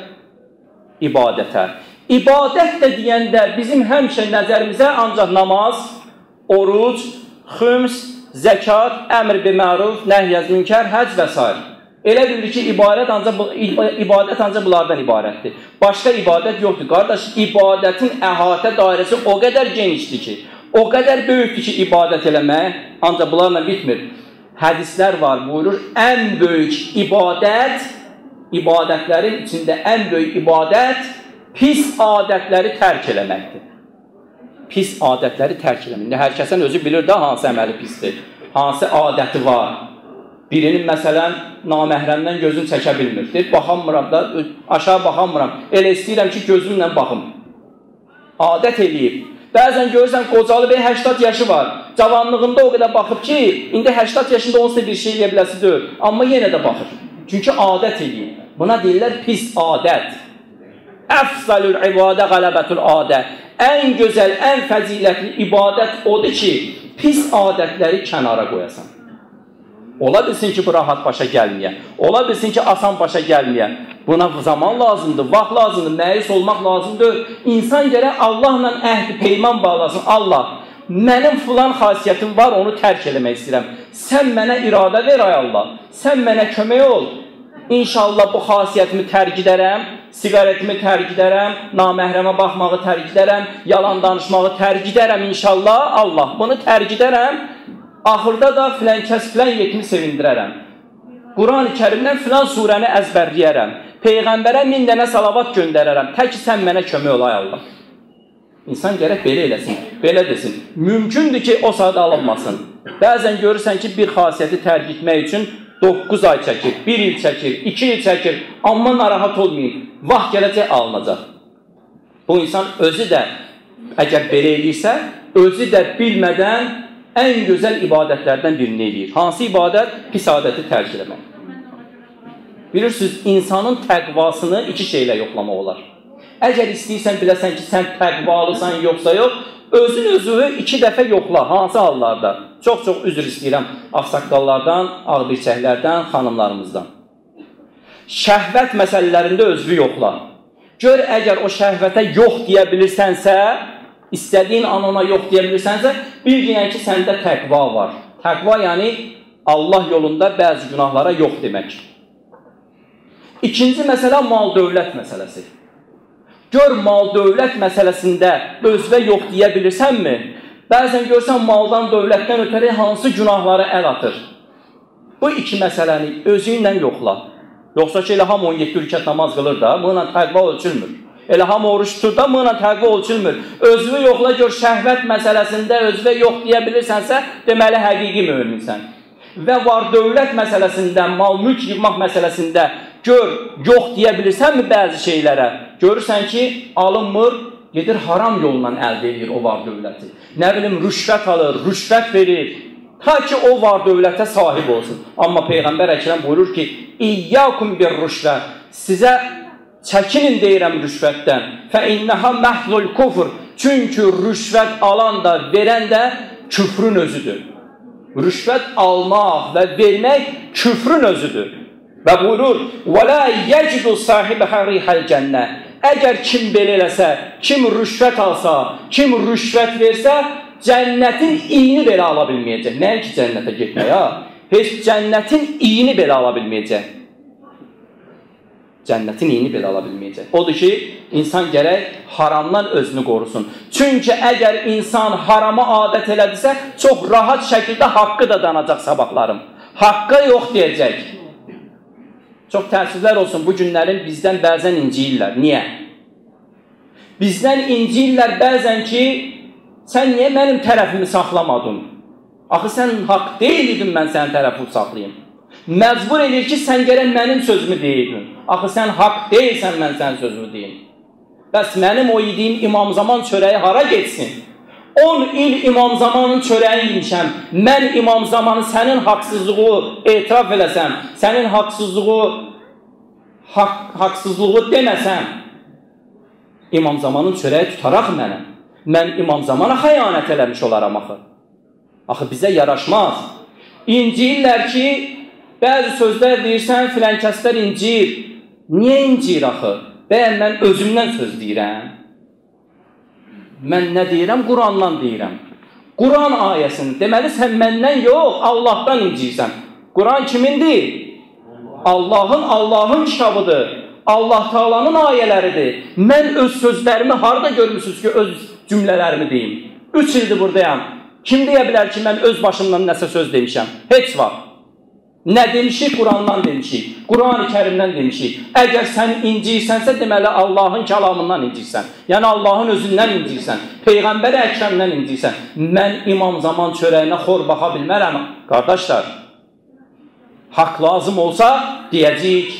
ibadətə. İbadət də deyəndə bizim həmişə nəzərimizə ancaq namaz, oruc, xüms, zəkat, əmr bi məruf, nəhyəz münkər, həc və s. Elə bilir ki, ibadət ancaq, ibadət ancaq bunlardan ibarətdir. Başqa ibadət yoxdur. Qardaş, ibadətin əhatə dairəsi o qədər genişdir ki, o qədər böyükdür ki, ibadət eləmək ancaq bunlarla bitmir. Hədislər var, buyurur, ən böyük ibadət, ibadətlərin içində ən böyük ibadət pis adətləri tərk eləməkdir. Pis adətləri tərk eləməkdir. Hər kəsən özü bilir də hansı əməli pisdir, hansı adəti var. Birinin məsələn, naməhrəmdən gözünü çəkə bilmir. Deyir, baxamıram da, aşağı baxamıram. Elə istəyirəm ki, gözümlə baxım. Adət eləyib. Bəzən görürsən, qocalı bir həştad yaşı var. Cavanlığında o qədər baxıb ki, indi həştad yaşında onsa bir şey eləyə biləsi deyil. Amma yenə də baxır. Çünki adət eləyir. Buna deyirlər pis adət. Əfzəlül ibadə qələbətül adə. Ən gözəl, ən fəzilətli ibadət odur ki, pis adətləri kənara qoyasan. Ola bilsin ki, bu rahat başa gəlməyə. Ola bilsin ki, asan başa gəlməyə. Buna zaman lazımdır, vaxt lazımdır, məyus olmaq lazımdır. İnsan gərək Allahla əhd-i peyman bağlasın. Allah, mənim filan xasiyyətim var, onu tərk eləmək istəyirəm. Sən mənə iradə ver, ay Allah. Sən mənə kömək ol. İnşallah bu xasiyyətimi tərk edərəm, siqaretimi tərk edərəm, naməhrəmə baxmağı tərk edərəm, yalan danışmağı tərk edərəm inşallah. Allah, bunu tərk edərəm. Axırda da filan kəs filan yetimi sevindirərəm. Quran-ı Kərimdən filan surəni əzbərləyərəm. Peyğəmbərə min dənə salavat göndərərəm. Tək ki, sən mənə kömək ol, ay Allah. İnsan gərək belə eləsin, belə desin. Mümkündür ki, o saat alınmasın. Bəzən görürsən ki, bir xasiyyəti tərk etmək üçün doqquz ay çəkir, bir il çəkir, iki il çəkir. Amma narahat olmayın, vaxt gələcək alınacaq. Bu insan özü də, əgər belə eləyirsə, özü də bilmədən ən gözəl ibadətlərdən birini eləyir. Hansı ibadət? Pis adəti tərk eləmək. Bilirsiniz, insanın təqvasını iki şeylə yoxlamaq olar. Əgər istəyirsən, biləsən ki, sən təqvalısan, yoxsa yox, özün özünü iki dəfə yoxla. Hansı hallarda? Çox-çox üzr istəyirəm ağsaqqallardan, ağbirçəklərdən, xanımlarımızdan. Şəhvət məsələlərində özünü yoxla. Gör, əgər o şəhvətə yox deyə bilirsənsə, istədiyin an ona yox deyə bilirsənsə, bil deyən ki, səndə təqva var. Təqva yəni Allah yolunda bəzi günahlara yox demək. İkinci məsələ mal-dövlət məsələsi. Gör, mal-dövlət məsələsində özvə yox deyə bilirsənmi? Bəzən görsən, maldan, dövlətdən ötəri hansı günahlara əl atır. Bu iki məsələni özü ilə yoxla. Yoxsa ki, elə hamı on yeddi rükət namaz qılır da, bununla təqva ölçülmür. Elə hamı oruç tutur da, bununla təqva ölçülmür. Özvü yoxla, gör, şəhvət məsələsində özvə yox deyə bilirsənsə, deməli, həqiqi möminsən. Və var dövlət məsələsində, mal-mülk yığmaq məsələsində gör, yox deyə bilirsənmi bəzi şeylərə? Görürsən ki, alınmır, gedir haram yolla əldə edir o var dövləti. Nə bilim, rüşvət alır, rüşvət verir. Ta ki, o var dövlətə sahib olsun. Amma Peyğəmbər Əkrəm buyurur ki, İyyəkum bir rüşvət. Sizə çəkinin deyirəm rüşvətdən. Fə innəhə məhdul kufr. Çünki rüşvət alan da, verən də küfrün özüdür. Rüşvət almaq və vermək küfrün özüdür. Və buyurur, وَلَا يَجِدُ صَاحِبَ حَرِيحَ الْجَنَّةِ. Əgər kim belə eləsə, kim rüşvət alsa, kim rüşvət versə, cənnətin iyini belə ala bilməyəcək. Nəyə ki, cənnətə getmək, ha? Heç cənnətin iyini belə ala bilməyəcək. Cənnətin iyini belə ala bilməyəcək. Odur ki, insan gərək haramdan özünü qorusun. Çünki əgər insan harama adət elədirsə, çox rahat şəkildə haqqı da danacaq sabahlarım. Haqqı yox deyəcək. Çox təəssüflər olsun, bu günlərin bizdən bəzən inciyirlər. Niyə? Bizdən inciyirlər bəzən ki, sən niyə mənim tərəfimi saxlamadın? Axı, sən haqq deyildin, mən sənin tərəfimi saxlayayım. Məcbur edir ki, sən gərək mənim sözümü deyirdin. Axı, sən haqq deyilsən, mən sənin sözümü deyim. Bəs mənim o yediyim İmam Zaman çörəyi hara geçsin? on il İmam Zamanın çörəyi yemişəm. Mən İmam Zamanı sənin haqsızlığı etiraf eləsəm, sənin haqsızlığı, haq, haqsızlığı deməsəm, İmam Zamanın çörəyi tutaraq mənə. Mən İmam Zamana xəyanət eləmiş olaram axı. Axı, bizə yaraşmaz. İnciyirlər ki, bəzi sözlər deyirsən, filənkəslər inciyir. Niyə inciyir axı? Bəyən, mən özümdən söz deyirəm. Mən nə deyirəm? Qurandan deyirəm. Quran ayəsini. Deməli, sən məndən yox, Allahdan inciyirsən. Quran kimindir? Allahın, Allahın kitabıdır. Allah Taala'nın ayələridir. Mən öz sözlərimi harada görmüsünüz ki, öz cümlələrimi deyim? Üç ildir buradayam. Kim deyə bilər ki, mən öz başımdan nəsə söz demişəm? Heç var. Nə demişik? Qurandan demişik. Quran-ı Kərimdən demişik. Əgər sən incirsənsə, deməli Allahın kəlamından incirsən. Yəni Allahın özündən incirsən. Peyğəmbər Əkrəmdən incirsən. Mən İmam Zaman çörəyinə xor baxa bilmərəm. Qardaşlar, haqq lazım olsa deyəcəyik.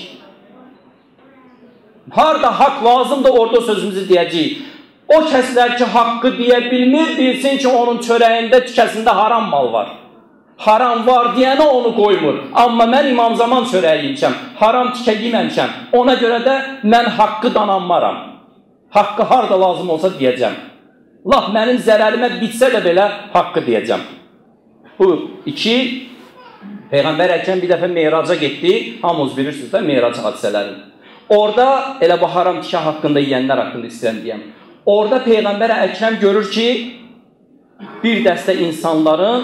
Harada haqq lazımdır, orada sözümüzü deyəcəyik. O kəslər ki, haqqı deyə bilmir, bilsin ki, onun çörəyində, tükəsində haram mal var. Haram var deyənə onu qoymur. Amma mən İmam Zaman çörəyi yemişəm, haram tikə yeməmişəm. Ona görə də mən haqqı dananmaram. Haqqı harada lazım olsa deyəcəm. Laf mənim zərərimə bitsə də belə haqqı deyəcəm. Bu iki, Peyğəmbər Əkrəm bir dəfə Meyraca getdi. Hamınız bilirsiniz də Meyrac hadisələrini. Orada elə bu haram tikə haqqında yeyənlər haqqında istəyən deyəm. Orada Peyğəmbər Əkrəm görür ki, bir dəstə insanların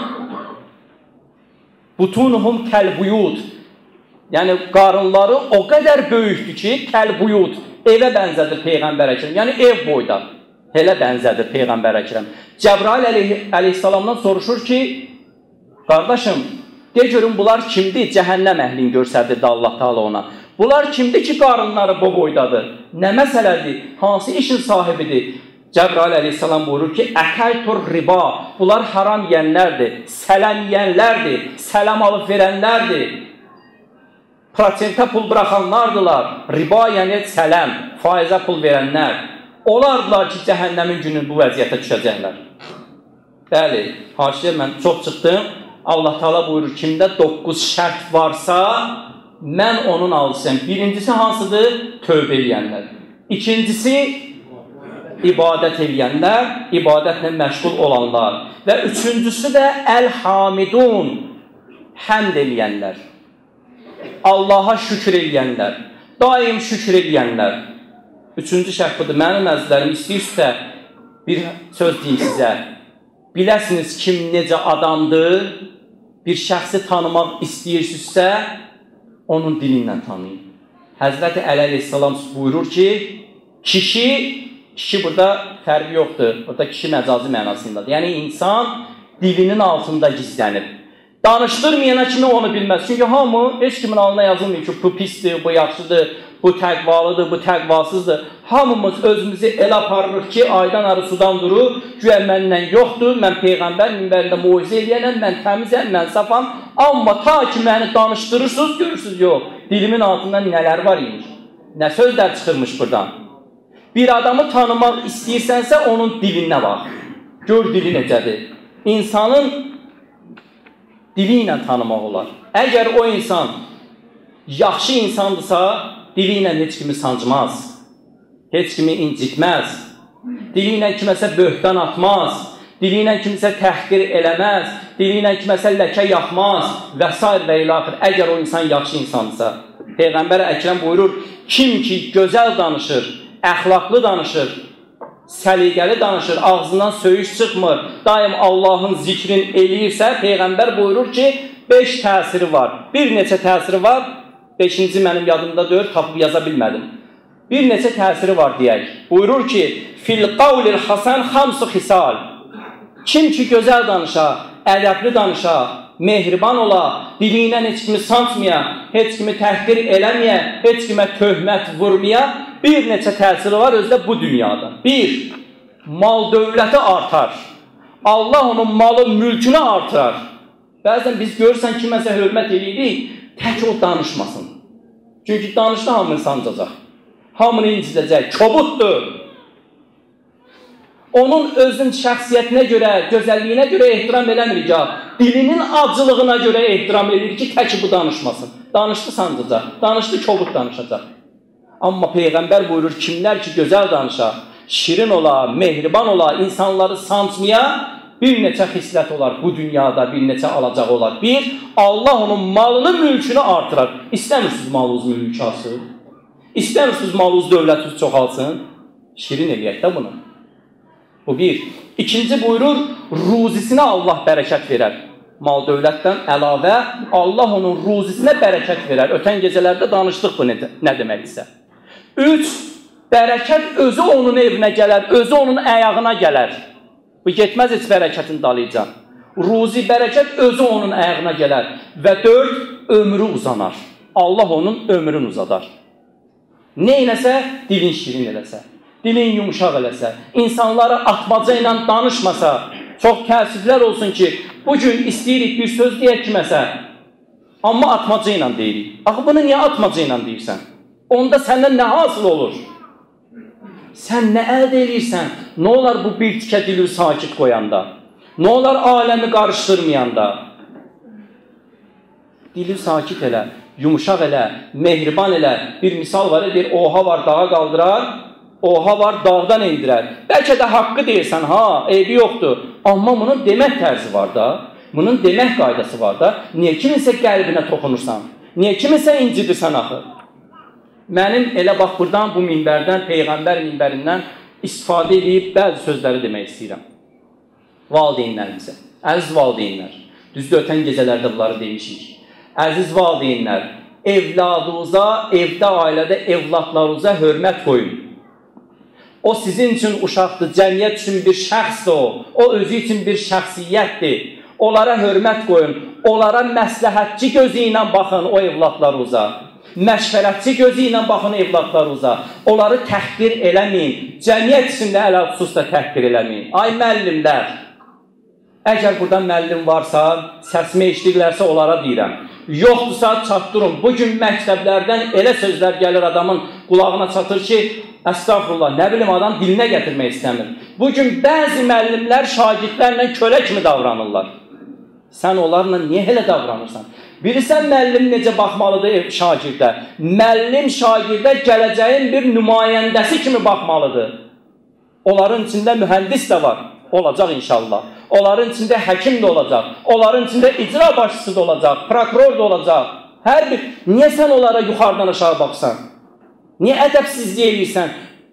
butunuhum kəlbuyud, yəni qarınları o qədər böyükdür ki, kəlbuyud, evə bənzədir Peyğəmbər Əkrəm, yəni ev boyda, elə bənzədir Peyğəmbər Əkrəm. Cəbrail əleyhissalamdan soruşur ki, qardaşım, de görün, bunlar kimdir? Cəhənnəm əhlini görsədirdi Allah Taala ona. Bunlar kimdir ki, qarınları bu boydadır? Nə məsələdir? Hansı işin sahibidir? Cəbrail əleyhissalam buyurur ki, əkəltur riba, bunlar haram yiyənlərdir, sələm yiyənlərdir, sələm alıb verənlərdir, prosentə pul buraxanlardılar, riba yəni sələm, faizə pul verənlər. Olardılar ki, cəhənnəmin günün bu vəziyyətə düşəcəklər. Bəli, haşiyə mən çox çıxdım, Allah Taala buyurur, kimdə doqquz şərt varsa, mən onun alsam. Birincisi hansıdır? Tövbə eləyənlər. İkincisi, ibadət eləyənlər, ibadətlə məşğul olanlar. Və üçüncüsü də əl-hamidun, həmd eləyənlər. Allaha şükür eləyənlər, daim şükür eləyənlər. Üçüncü şərt budur. Mənim əzizlərim, istəyirsə bir söz deyim sizə. Biləsiniz kim necə adamdır, bir şəxsi tanımaq istəyirsinizsə, onun dilindən tanıyın. Həzrəti Əli əleyhissalam buyurur ki, kişi, kişi burada fərqi yoxdur, burada kişi məcazi mənasındadır. Yəni, insan dilinin altında gizlənib. Danışdırmayana kimi onu bilməz. Çünki hamı, heç kimin alına yazılmıyor ki, bu pisdir, bu yaxşıdır, bu təqvalıdır, bu təqvasızdır. Hamımız özümüzü elə aparırıq ki, aydan arı sudan durur, güya məndən yoxdur, mən Peyğəmbər minbərində muizə eləyənəm, mən təmizəm, mən safam. Amma ta ki məni danışdırırsınız, görürsünüz, yox. Dilimin altından nələr var imiş, nə sözlər çıxırmış buradan. Bir adamı tanımaq istəyirsənsə, onun dilinə bax. Gör dili necədir. İnsanın dili ilə tanımaq olar. Əgər o insan yaxşı insandırsa, dili ilə heç kimi sancmaz, heç kimi incitməz, dili ilə kiməsə böhtan atmaz, dili ilə kimisə təhqir eləməz, dili ilə kiməsə ləkə yaxmaz və s. və ilaxır. Əgər o insan yaxşı insandırsa, Peyğəmbər Əkrəm buyurur, kim ki gözəl danışır, əxlaqlı danışır, səliqəli danışır, ağzından söyüş çıxmır, daim Allahın zikrin eləyirsə, Peyğəmbər buyurur ki, beş təsiri var. Bir neçə təsiri var, beşinci mənim yadımda dörd, tapıb yaza bilmədim. Bir neçə təsiri var deyək. Buyurur ki, fil qavlil hasan xamsu xisal. Kim ki gözəl danışa, ədəbli danışa, mehriban ola, dilindən heç kimi sancmaya, heç kimi təhqir eləməyə, heç kimə töhmət vurmaya, bir neçə təsiri var özdə bu dünyada. Bir, mal dövləti artar. Allah onun malı, mülkünü artırar. Bəzən biz görürsən kiməsə hörmət edirik, tək o danışmasın. Çünki danışda hamını sancacaq, hamını incidəcək, kobuddur. Onun özün şəxsiyyətinə görə, gözəlliyinə görə ehtiram eləmirik ya. Dilinin acılığına görə ehtiram edir ki, tək bu danışmasın. Danışdı sancacaq, danışdı kobud danışacaq. Amma Peyğəmbər buyurur, kimlər ki gözəl danışa, şirin ola, mehriban ola, insanları sancmaya, bir neçə xislət olar bu dünyada, bir neçə alacaq olar. Bir, Allah onun malını, mülkünü artırar. İstəmirsiniz malınız mülkü alsın? İstəmirsiniz malınız, dövlətiniz çoxalsın? Şirin eləyək də bunu. Bu bir. İkinci buyurur, ruzisinə Allah bərəkət verər. Mal dövlətdən əlavə Allah onun ruzisinə bərəkət verər. Ötən gecələrdə danışdıq bu nə deməkdirsə. Üç, bərəkət özü onun evinə gələr, özü onun əyağına gələr. Bu getməz heç bərəkətin dalıca. Ruzi bərəkət özü onun əyağına gələr. Və dörd, ömrü uzanar. Allah onun ömrünü uzadar. Neynəsə, dilin şirin eləsə, dilin yumuşaq eləsə, insanlara atmaca ilə danışmasa, çox təəssüflər olsun ki, bugün istəyirik bir söz deyək kiməsə, amma atmaca ilə deyirik. Axı, bunu niyə atmaca ilə deyirsən? Onda səndən nə hasıl olur? Sən nə əldə edirsən? Nə olar bu bir tikə dili sakit qoyanda? Nə olar aləmi qarışdırmayanda? Dili sakit elə, yumuşaq elə, mehriban elə. Bir misal var, deyir, oha var dağa qaldırar, oha var dağdan indirər. Bəlkə də haqqı deyirsən, ha, eybi yoxdur. Amma bunun demək tərzi var da, bunun demək qaydası var da. Niyə kiminsə qəlbinə toxunursan? Niyə kiminsə incidirsən axı? Mənim elə bax buradan, bu minbərdən, Peyğəmbər minbərindən istifadə edib bəzi sözləri demək istəyirəm. Valideynlərimizə, əziz valideynlər, düzdür, ötən gecələrdə bunları demişik. Əziz valideynlər, evladınıza, evdə, ailədə evladlarınıza hörmət qoyun. O sizin üçün uşaqdır, cəmiyyət üçün bir şəxsdir o, o özü üçün bir şəxsiyyətdir. Onlara hörmət qoyun, onlara məsləhətçi gözü ilə baxın o evladlarınıza. Məşvərətçi gözü ilə baxın evladlarınıza, onları təhqir eləməyin, cəmiyyət içində ələ xüsusda təhqir eləməyin. Ay müəllimlər, əgər burada müəllim varsa, səsimi eşidirlərsə onlara deyirəm. Yoxdursa çatdırın. Bugün məktəblərdən elə sözlər gəlir adamın qulağına çatır ki, əstəğfurullah, nə bilim adam dilinə gətirmək istəmir. Bugün bəzi müəllimlər şagirdlərlə kölə kimi davranırlar. Sən onlarla niyə elə davranırsan? Bilirsən müəllim necə baxmalıdır şagirdə? Müəllim şagirdə gələcəyin bir nümayəndəsi kimi baxmalıdır. Onların içində mühəndis də var, olacaq inşallah. Onların içində həkim də olacaq, onların içində icra başçısı da olacaq, prokuror da olacaq. Hər bir, niyə sən onlara yuxarıdan aşağı baxsan? Niyə ədəbsizlik eləyirsən?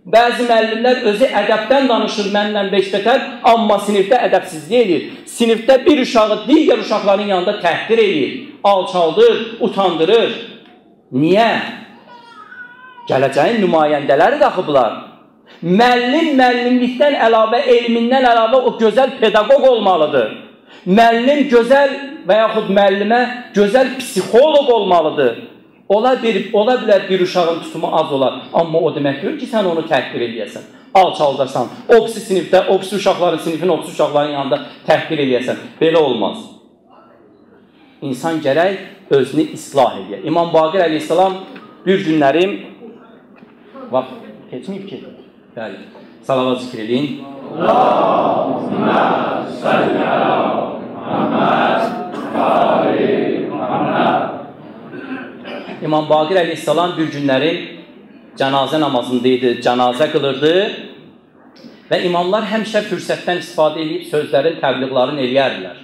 Bəzi müəllimlər özü ədəbdən danışır məndən beş betər, amma sinifdə ədəbsizlik eləyir. Sinifdə bir uşağı digər uşaqların yanında təhqir eləyir, alçaldır, utandırır. Niyə? Gələcəyin nümayəndələri daxı bunlar. Müəllim müəllimlikdən əlavə, elmindən əlavə o gözəl pedaqoq olmalıdır. Müəllim gözəl və yaxud müəllimə gözəl psixoloq olmalıdır. Ola, bir, ola bilər bir uşağın tutumu az olar, amma o demək deyil ki, sən onu təhqir eləyəsən, alçaldarsan, obsi sinifdə, obsi uşaqların sinifin, obsi uşaqların yanında təhqir eləyəsən. Belə olmaz. İnsan gərək özünü islah edir. İmam Baqir əleyhissalam bir günlərim, vaxt keçməyib ki, bəli, salavat zikr edin. Allahümmə salli ala Muhammed və ali Muhammed. İmam Baqir əleyhissalam bir günləri cənazə namazındaydı, cənazə qılırdı və imamlar həmişə fürsətdən istifadə edib sözlərin, təbliğlərini eləyərdilər.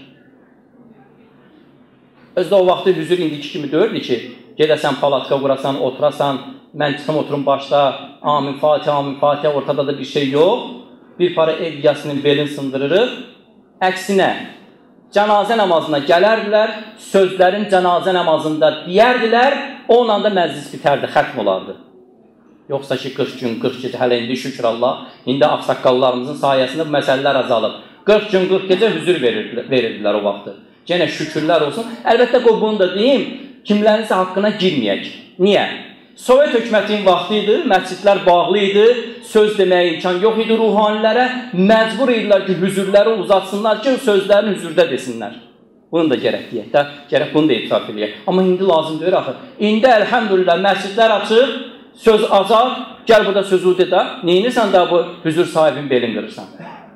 Özdə o vaxtı hüzur indiki kimi deyirdi ki, gedəsən palatka qurasan, oturasan, mən çıxım oturum başda, amin fatihə, amin fatihə, ortada da bir şey yox, bir para ev yasının belini sındırırıq. Əksinə, cənazə namazına gələrdilər, sözlərin cənazə namazında deyərdilər, onunla da məclis bitərdi, xətm olardı. Yoxsa ki, qırx gün, qırx gecə, hələ indi şükür Allah, indi ağsaqqallarımızın sayəsində bu məsələlər azalıb. qırx gün, qırx gecə hüzur verirdilər o vaxtı. Yenə şükürlər olsun. Əlbəttə, bunu da deyim, kimlərinsə haqqına girməyək. Niyə? Sovet hökumətinin vaxtı idi, məscidlər bağlı idi, söz deməyə imkan yox idi ruhanilərə, məcbur idilər ki, hüzurları uzatsınlar ki, sözlərini hüzurda desinlər. Bunu da gərək deyək də, gərək bunu da etiraf edək. Amma indi lazım deyir axı. İndi əlhəmdülillah məscidlər açıq, söz azad, gəl burada sözü de də, neyinirsən də bu hüzur sahibin belin qırırsan?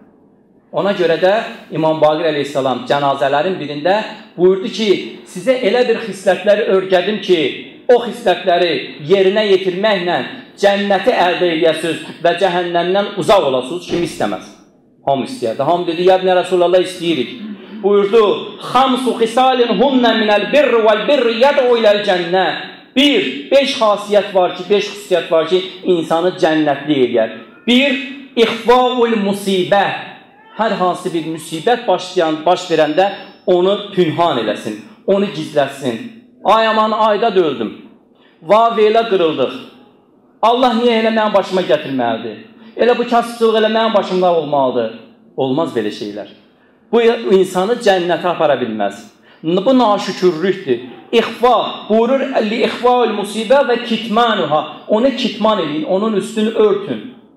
Ona görə də İmam Baqir əleyhissalam cənazələrin birində buyurdu ki, sizə elə bir xislətləri öyrədim ki, o xislətləri yerinə yetirməklə cənnəti əldə edəsiniz və cəhənnəmdən uzaq olasınız, kim istəməz? Hamı istəyərdi. Hamı dedi, yəbnə Rasulallah istəyirik. Buyurdu, xamsu xisalin hunnə minəl birri vəl birri yəd'u iləl cənnə. Bir, beş xasiyyət var ki, beş xüsusiyyət var ki, insanı cənnətli eləyər. Bir, ixfaul musibə. Hər hansı bir müsibət başlayan, baş verəndə onu pünhan eləsin, onu gizləsin. Ay aman, ayda döldüm. Vavelə qırıldıq. Allah niyə elə mənim başıma gətirməlidir? Elə bu kasıbçılıq elə mənim başımda olmalıdır. Olmaz belə şeylər. Bu insanı cənnətə apara bilməz. Bu naşükürlükdür. İxfa, buyurur, li-ixfaul musibə və kitmanuha. Onu kitman edin, onun üstünü örtün.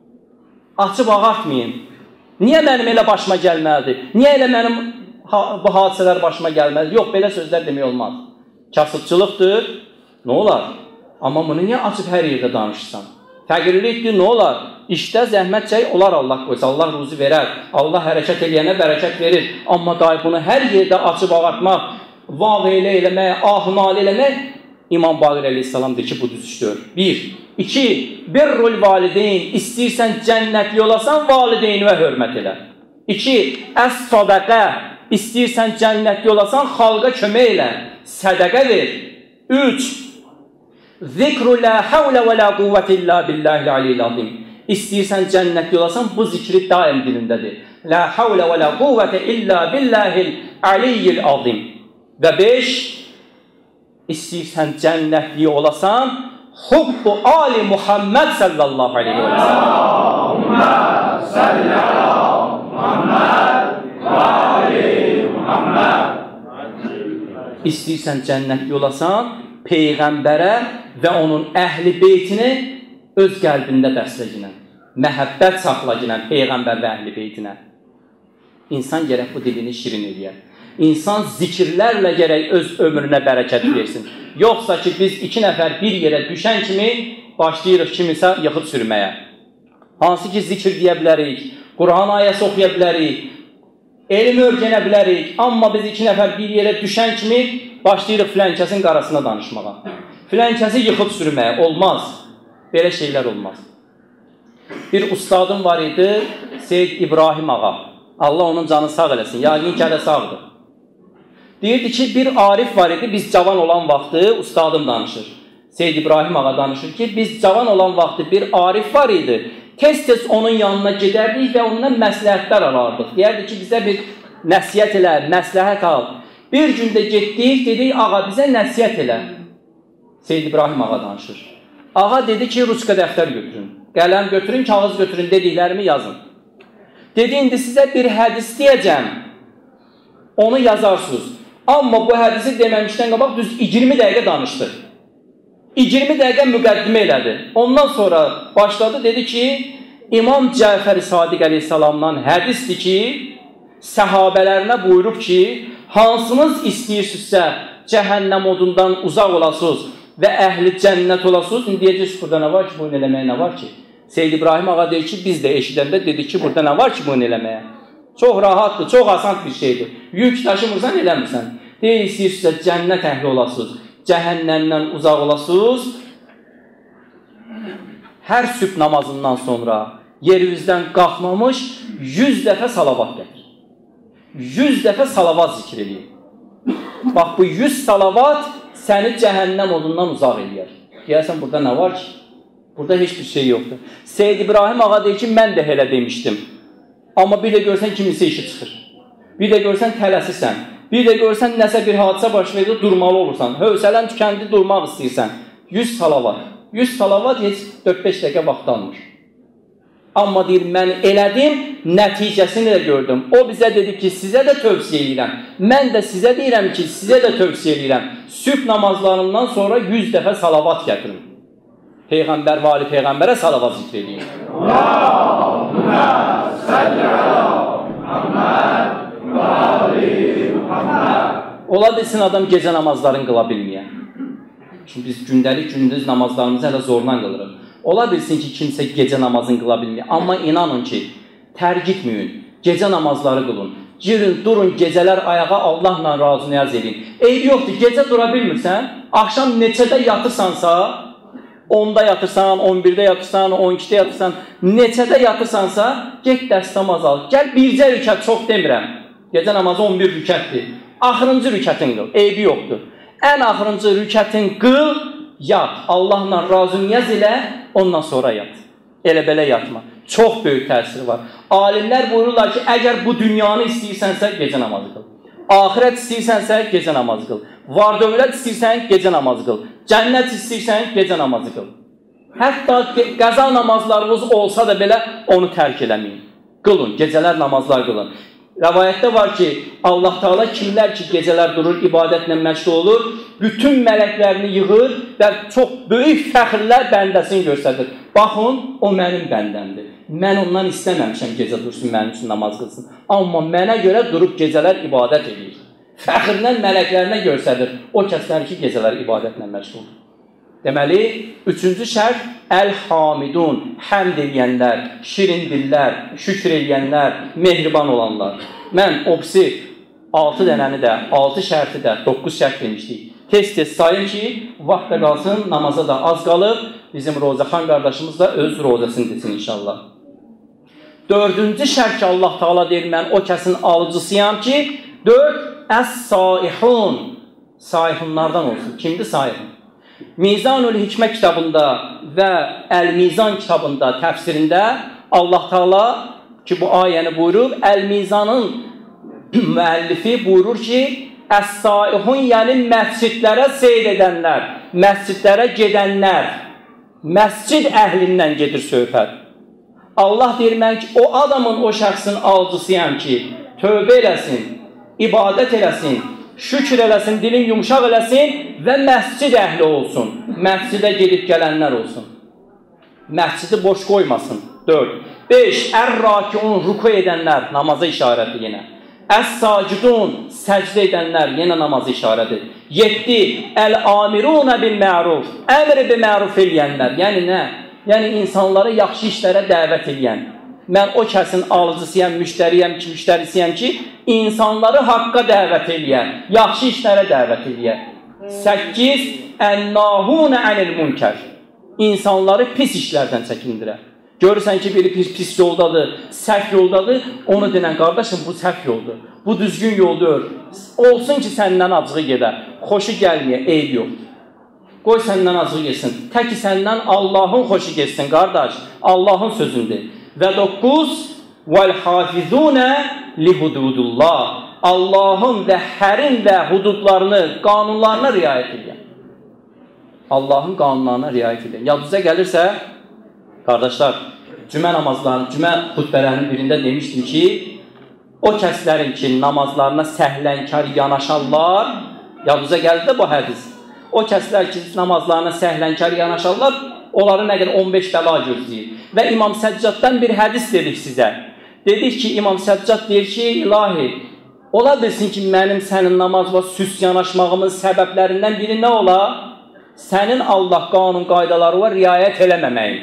Açıb ağartmayın. Niyə mənim elə başıma gəlməlidir? Niyə elə mənim bu hadisələr başıma gəlməlidir? Yox, belə sözlər demək olmaz. Kasıbçılıqdır, nə olar? Amma bunu niyə açıb hər yerdə danışırsan? Fəqirlikdir, nə olar? İşdə zəhmət çək, olar Allah qoysa, Allah ruzi verər. Allah hərəkət eləyənə bərəkət verir. Amma dahi bunu hər yerdə açıb ağartmaq, vav elə eləmək, ahınal eləmək, İmam Baqir əleyhissalam deyir ki, bu düz işdir. Bir. İki. Birrul valideyn. İstəyirsən cənnətli olasan, valideynivə hörmət elə. İki. Əs-sadəqə. İstəyirsən cənnətli olasan, xalqa kömək elə. Sədəqə ver. Üç. Zikru la havlə və la quvvət illa billahil aliyyil azim. İstəyirsən cənnətli olasan, bu zikri daim dilindədir. La havlə və la quvvətə illa billahil aliyyil azim. Və beş. İstəyirsən cənnətli olasan, hubbu ali Muhammed sallallahu aleyhi və səlləm. Allahümmə salli ala Muhammed və ali Muhammed. İstəyirsən cənnətli olasan, Peyğəmbərə və onun əhli beytini öz qəlbində bəsləginən, məhəbbət saxlaginən Peyğəmbər və əhli beytinə. İnsan gərək bu dilini şirin eləyər. İnsan zikirlərlə gərək öz ömrünə bərəkət versin. Yoxsa ki, biz iki nəfər bir yerə düşən kimi başlayırıq kimisə yıxıb sürməyə. Hansı ki, zikir deyə bilərik, Quran ayəsi oxuya bilərik, elm öyrənə bilərik, amma biz iki nəfər bir yerə düşən kimi başlayırıq filənkəsin qarasına danışmağa. Filənkəsi yıxıb sürməyə. Olmaz. Belə şeylər olmaz. Bir ustadım var idi, Seyyid İbrahim ağa. Allah onun canı sağ eləsin. Yaqin ki, hələ sağdır. Deyirdi ki, bir arif var idi, biz cavan olan vaxtı, ustadım danışır. Seyyid İbrahim ağa danışır ki, biz cavan olan vaxtı bir arif var idi, Tez-tez onun yanına gedərdik və ondan məsləhətlər alardıq. Deyərdi ki, bizə bir nəsiyyət elə, məsləhət al. Bir gündə getdik, dedik, ağa bizə nəsiyyət elə. Seyyid İbrahim ağa danışır. Ağa dedi ki, ruçka dəftər götürün, qələm götürün, kağız götürün, dediklərimi yazın. Dedi, indi sizə bir hədis deyəcəm, onu yazarsınız. Amma bu hədisi deməmişdən qabaq düz iyirmi dəqiqə danışdı. iyirmi dəqiqə müqəddimə elədi. Ondan sonra başladı, dedi ki, İmam Cəfər Sadiq əleyhissalamdan hədisdir ki, səhabələrinə buyurub ki, hansınız istəyirsinizsə cəhənnəm odundan uzaq olasınız və əhli cənnət olasınız. İndi deyəcəksiniz, burada nə var ki, bunu eləməyə nə var ki? Seyyid İbrahim ağa deyir ki, biz də eşidəndə dedik ki, burada nə var ki, bunu eləməyə? Çox rahatdır, çox asan bir şeydir. Yük daşımırsan, eləmirsən. Deyir, istəyirsinizsə cənnət əhli olasınız, cəhənnəmdən uzaq olasınız. Hər sübh namazından sonra yerimizdən qalxmamış yüz dəfə salavat gətir. yüz dəfə salavat zikr edir. Bax, bu yüz salavat səni cəhənnəm odundan uzaq edir. Deyərsən, burada nə var ki? Burada heç bir şey yoxdur. Seyyid İbrahim ağa deyir ki, mən də elə demişdim. Amma bir də görsən kiminsə işi çıxır. Bir də görsən tələsirsən. Bir də görsən nəsə bir hadisə baş verir, durmalı olursan. Hövsələn tükəndi, durmaq istəyirsən. yüz salavat. yüz salavat heç dörd beş dəqiqə vaxt almır. Amma deyir, mən elədim, nəticəsini də gördüm. O bizə dedi ki, sizə də tövsiyə edirəm. Mən də sizə deyirəm ki, sizə də tövsiyə edirəm. Sübh namazlarından sonra yüz dəfə salavat gətirin. Peyğəmbər və Ali Peyğəmbərə salavat zikr edin. Allahümmə səlli alə Muhamməd və Ali Muhamməd. Ola bilsin adam gecə namazlarını qıla bilməyən. Çünki biz gündəlik gündüz namazlarımızı hələ zorla qılırıq. Ola bilsin ki, kimsə gecə namazını qıla bilməyən. Amma inanın ki, tərgitməyin, gecə namazları qılın. Girin, durun, gecələr ayağa Allahla razı niyaz edin. Eybi yoxdur, gecə dura bilmirsən, axşam neçədə yatırsansa, onda yatırsan, on birdə yatırsan, on ikidə yatırsan, neçədə yatırsansa, get dərs namaz al. Gəl bircə rükət, çox demirəm. Gecə namazı on bir rükətdir. Axırıncı rükətin qıl, eybi yoxdur. Ən axırıncı rükətin qıl, yat. Allahla razı niyaz ilə, ondan sonra yat. Elə belə yatma. Çox böyük təsiri var. Alimlər buyururlar ki, əgər bu dünyanı istəyirsənsə, gecə namazı qıl. Ahirət istəyirsənsə, gecə namazı qıl. Var dövlət istəyirsən, gecə namazı qıl. Cənnət istəyirsən, gecə namazı qıl. Hətta qəza namazlarınız olsa da belə onu tərk eləməyin. Qılın, gecələr namazlar qılın. Rəvayətdə var ki, Allah Teala kimlər ki gecələr durur, ibadətlə məşğul olur, bütün mələklərini yığır və çox böyük fəxrlər bəndəsini göstərir. Baxın, o mənim bəndəmdir. Mən ondan istəməmişəm gecə dursun, mənim üçün namaz qılsın. Amma mənə görə durub gecələr ibadət edir. Fəxrlə mələklərinə göstərir o kəslər ki, gecələr ibadətlə məşğuldur. Deməli, üçüncü şərt, əl-hamidun, həmd eləyənlər, şirin dillər, şükür eləyənlər, mehriban olanlar. Mən obsi altı dənəni də, altı şərti də, doqquz şərt demişdik. Tez-tez sayın ki, vaxt da qalsın, namaza da az qalıb, bizim Rozəxan qardaşımız da öz rozəsini desin inşallah. Dördüncü şərt ki, Allah Teala deyir, mən o kəsin alıcısıyam ki, dörd, əs-saihun, saihunlardan olsun. Kimdir saihun? Mizanul Hikmə kitabında və Əl-Mizan kitabında, təfsirində Allah Teala ki, bu ayəni buyurur, Əl-Mizanın müəllifi buyurur ki, Əs-saihun, yəni məscidlərə seyr edənlər, məscidlərə gedənlər, məscid əhlindən gedir söhbət. Allah deyir, mən ki, o adamın, o şəxsin alıcısıyam ki, tövbə eləsin, ibadət eləsin, şükür eləsin, dilin yumuşaq eləsin və məscid əhli olsun. Məscidə gedib gələnlər olsun. Məscidi boş qoymasın. dörd. beş. Ər-rakiun, ruku edənlər, namaza işarədir yenə. Əs-sacidun, səcdə edənlər, yenə namaza işarədir. yeddi. Əl-amirunə bil-məruf, əmr bi-məruf eləyənlər. Yəni nə? Yəni insanları yaxşı işlərə dəvət eləyən. Mən o kəsin alıcısıyam, müştəriyəm ki, müştərisiyəm ki, insanları haqqa dəvət eləyər, yaxşı işlərə dəvət eləyər. səkkiz. Ən-nahunə ənil-münkər, insanları pis işlərdən çəkindirər. Görürsən ki, biri pis, pis yoldadır, səhv yoldadır, onu denən, qardaşım, bu səhv yoldur, bu düzgün yoldur, olsun ki, səndən acığı gedər, xoşu gəlməyə, eyb yoxdur. qoy səndən azı yesin. Tək ki, səndən Allahın xoşu geçsin, qardaş. Allahın sözündür. Və doqquz, vəl-hafizunə lihududullah. Allahın və hərin və hududlarını, qanunlarına riayət edən. Allahın qanunlarına riayət edən. Yadınıza gəlirsə, qardaşlar, cümə namazlarının, cümə xutbələrinin birində demişdim ki, o kəslərin ki, namazlarına səhlənkar yanaşarlar, yadınıza gəldi də bu hədis. O kəslər ki, namazlarına səhlənkar yanaşarlar, onları nə qədər on beş bəla gözləyir. Və İmam Səccaddan bir hədis dedik sizə. Dedik ki, İmam Səccad deyir ki, ilahi, ola bilsin ki, mənim sənin namazla süs yanaşmağımın səbəblərindən biri nə ola? Sənin Allah qanun qaydaları var, riayət eləməməyin.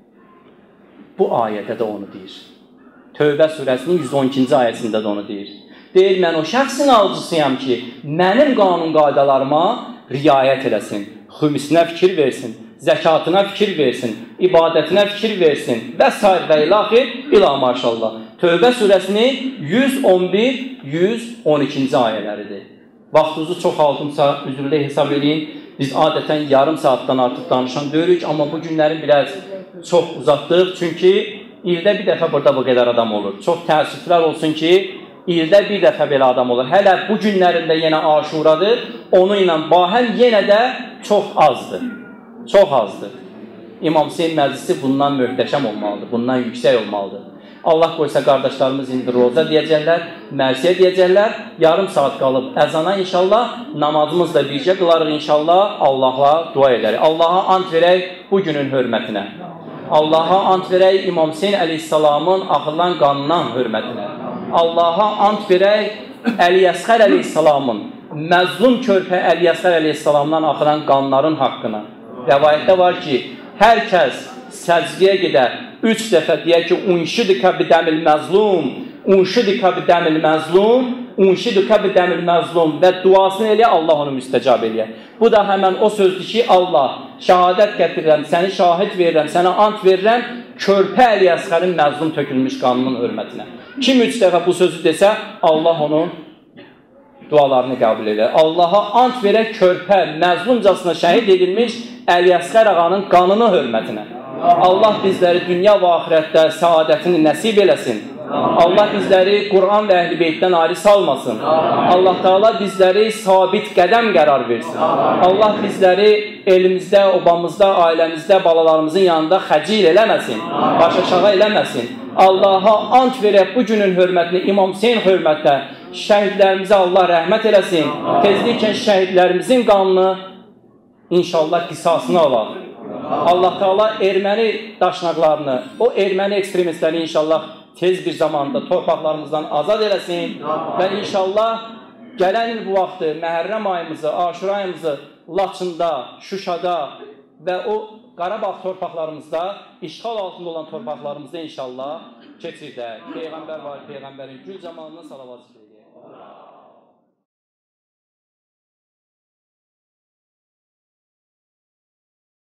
Bu ayədə də onu deyir. Tövbə surəsinin yüz on ikinci ayəsində də onu deyir. Deyir, mən o şəxsin alıcısıyam ki, mənim qanun qaydalarıma riayət eləsin, xümisinə fikir versin, zəkatına fikir versin, ibadətinə fikir versin və s. və ilaxir, ila maşallah. Tövbə surəsinin yüz on bir yüz on ikinci ayələridir. Vaxtınızı çox aldımsa, üzrlə hesab edin. Biz adətən yarım saatdan artıq danışan deyirik, amma bu günlərin biraz çox uzatdıq. Çünki ildə bir dəfə burada bu qədər adam olur. Çox təəssüflər olsun ki, ildə bir dəfə belə adam olur. Hələ bu günlərində yenə Aşuradır. Onu ilə bahəm yenə də çox azdır. Çox azdır. İmam Hüseyin məclisi bundan möhtəşəm olmalıdır, bundan yüksək olmalıdır. Allah qoysa qardaşlarımız indi roza deyəcəklər, mərsiyə deyəcəklər, yarım saat qalıb əzana inşallah, namazımız da bircə qılarıq inşallah, Allah'a dua edərik. Allah'a ant verək bu günün hörmətinə. Allah'a ant verək İmam Hüseyin əleyhissalamın axılan qanından hörmətinə. Allah'a ant verək Əliyəsxər əleyhissalamın, məzlum körpə Əliyəsxər əleyhissalamdan axılan qanların haqqına. Rəvayətdə var ki, hər kəs səcdiyə gedər, üç dəfə deyək ki, unşidikə bidəmil məzlum, unşidikə bidəmil məzlum, unşidikə bidəmil məzlum və duasını eləyə, Allah onu müstəcab eləyə. Bu da həmən o sözdür ki, Allah, şəhadət gətirirəm, səni şahid verirəm, sənə ant verirəm, körpə Əliyəsxərin məzlum tökülmüş qanının hörmətinə. Kim üç dəfə bu sözü desə, Allah onun dualarını qəbul edir. Allaha ant verək körpə, məzlumcasına şəhid edilmiş Əliyəsxər ağanın qanını hörmətinə. Allah bizləri dünya və axirətdə səadətini nəsib eləsin. Allah bizləri Quran və Əhl-i Beytdən ayrı salmasın. Allah Teala bizləri sabit qədəm qərar versin. Allah bizləri elimizdə, obamızda, ailəmizdə, balalarımızın yanında xəcil eləməsin, baş aşağı eləməsin. Allaha ant verək bu günün hörmətini, İmam Hüseyin hörmətlə şəhidlərimizə Allah rəhmət eləsin. Tezlikən şəhidlərimizin qanını İnşallah qisasını alaq. Allah Teala erməni daşnaqlarını, o erməni ekstremistləri inşallah tez bir zamanda torpaqlarımızdan azad eləsin və inşallah gələn il bu vaxtı Məhərrəm ayımızı, Aşura ayımızı Laçında, Şuşada və o Qarabağ torpaqlarımızda, işğal altında olan torpaqlarımızda inşallah keçirdək. Peyğəmbər var, Peyğəmbərin gül zamanına salavat edək.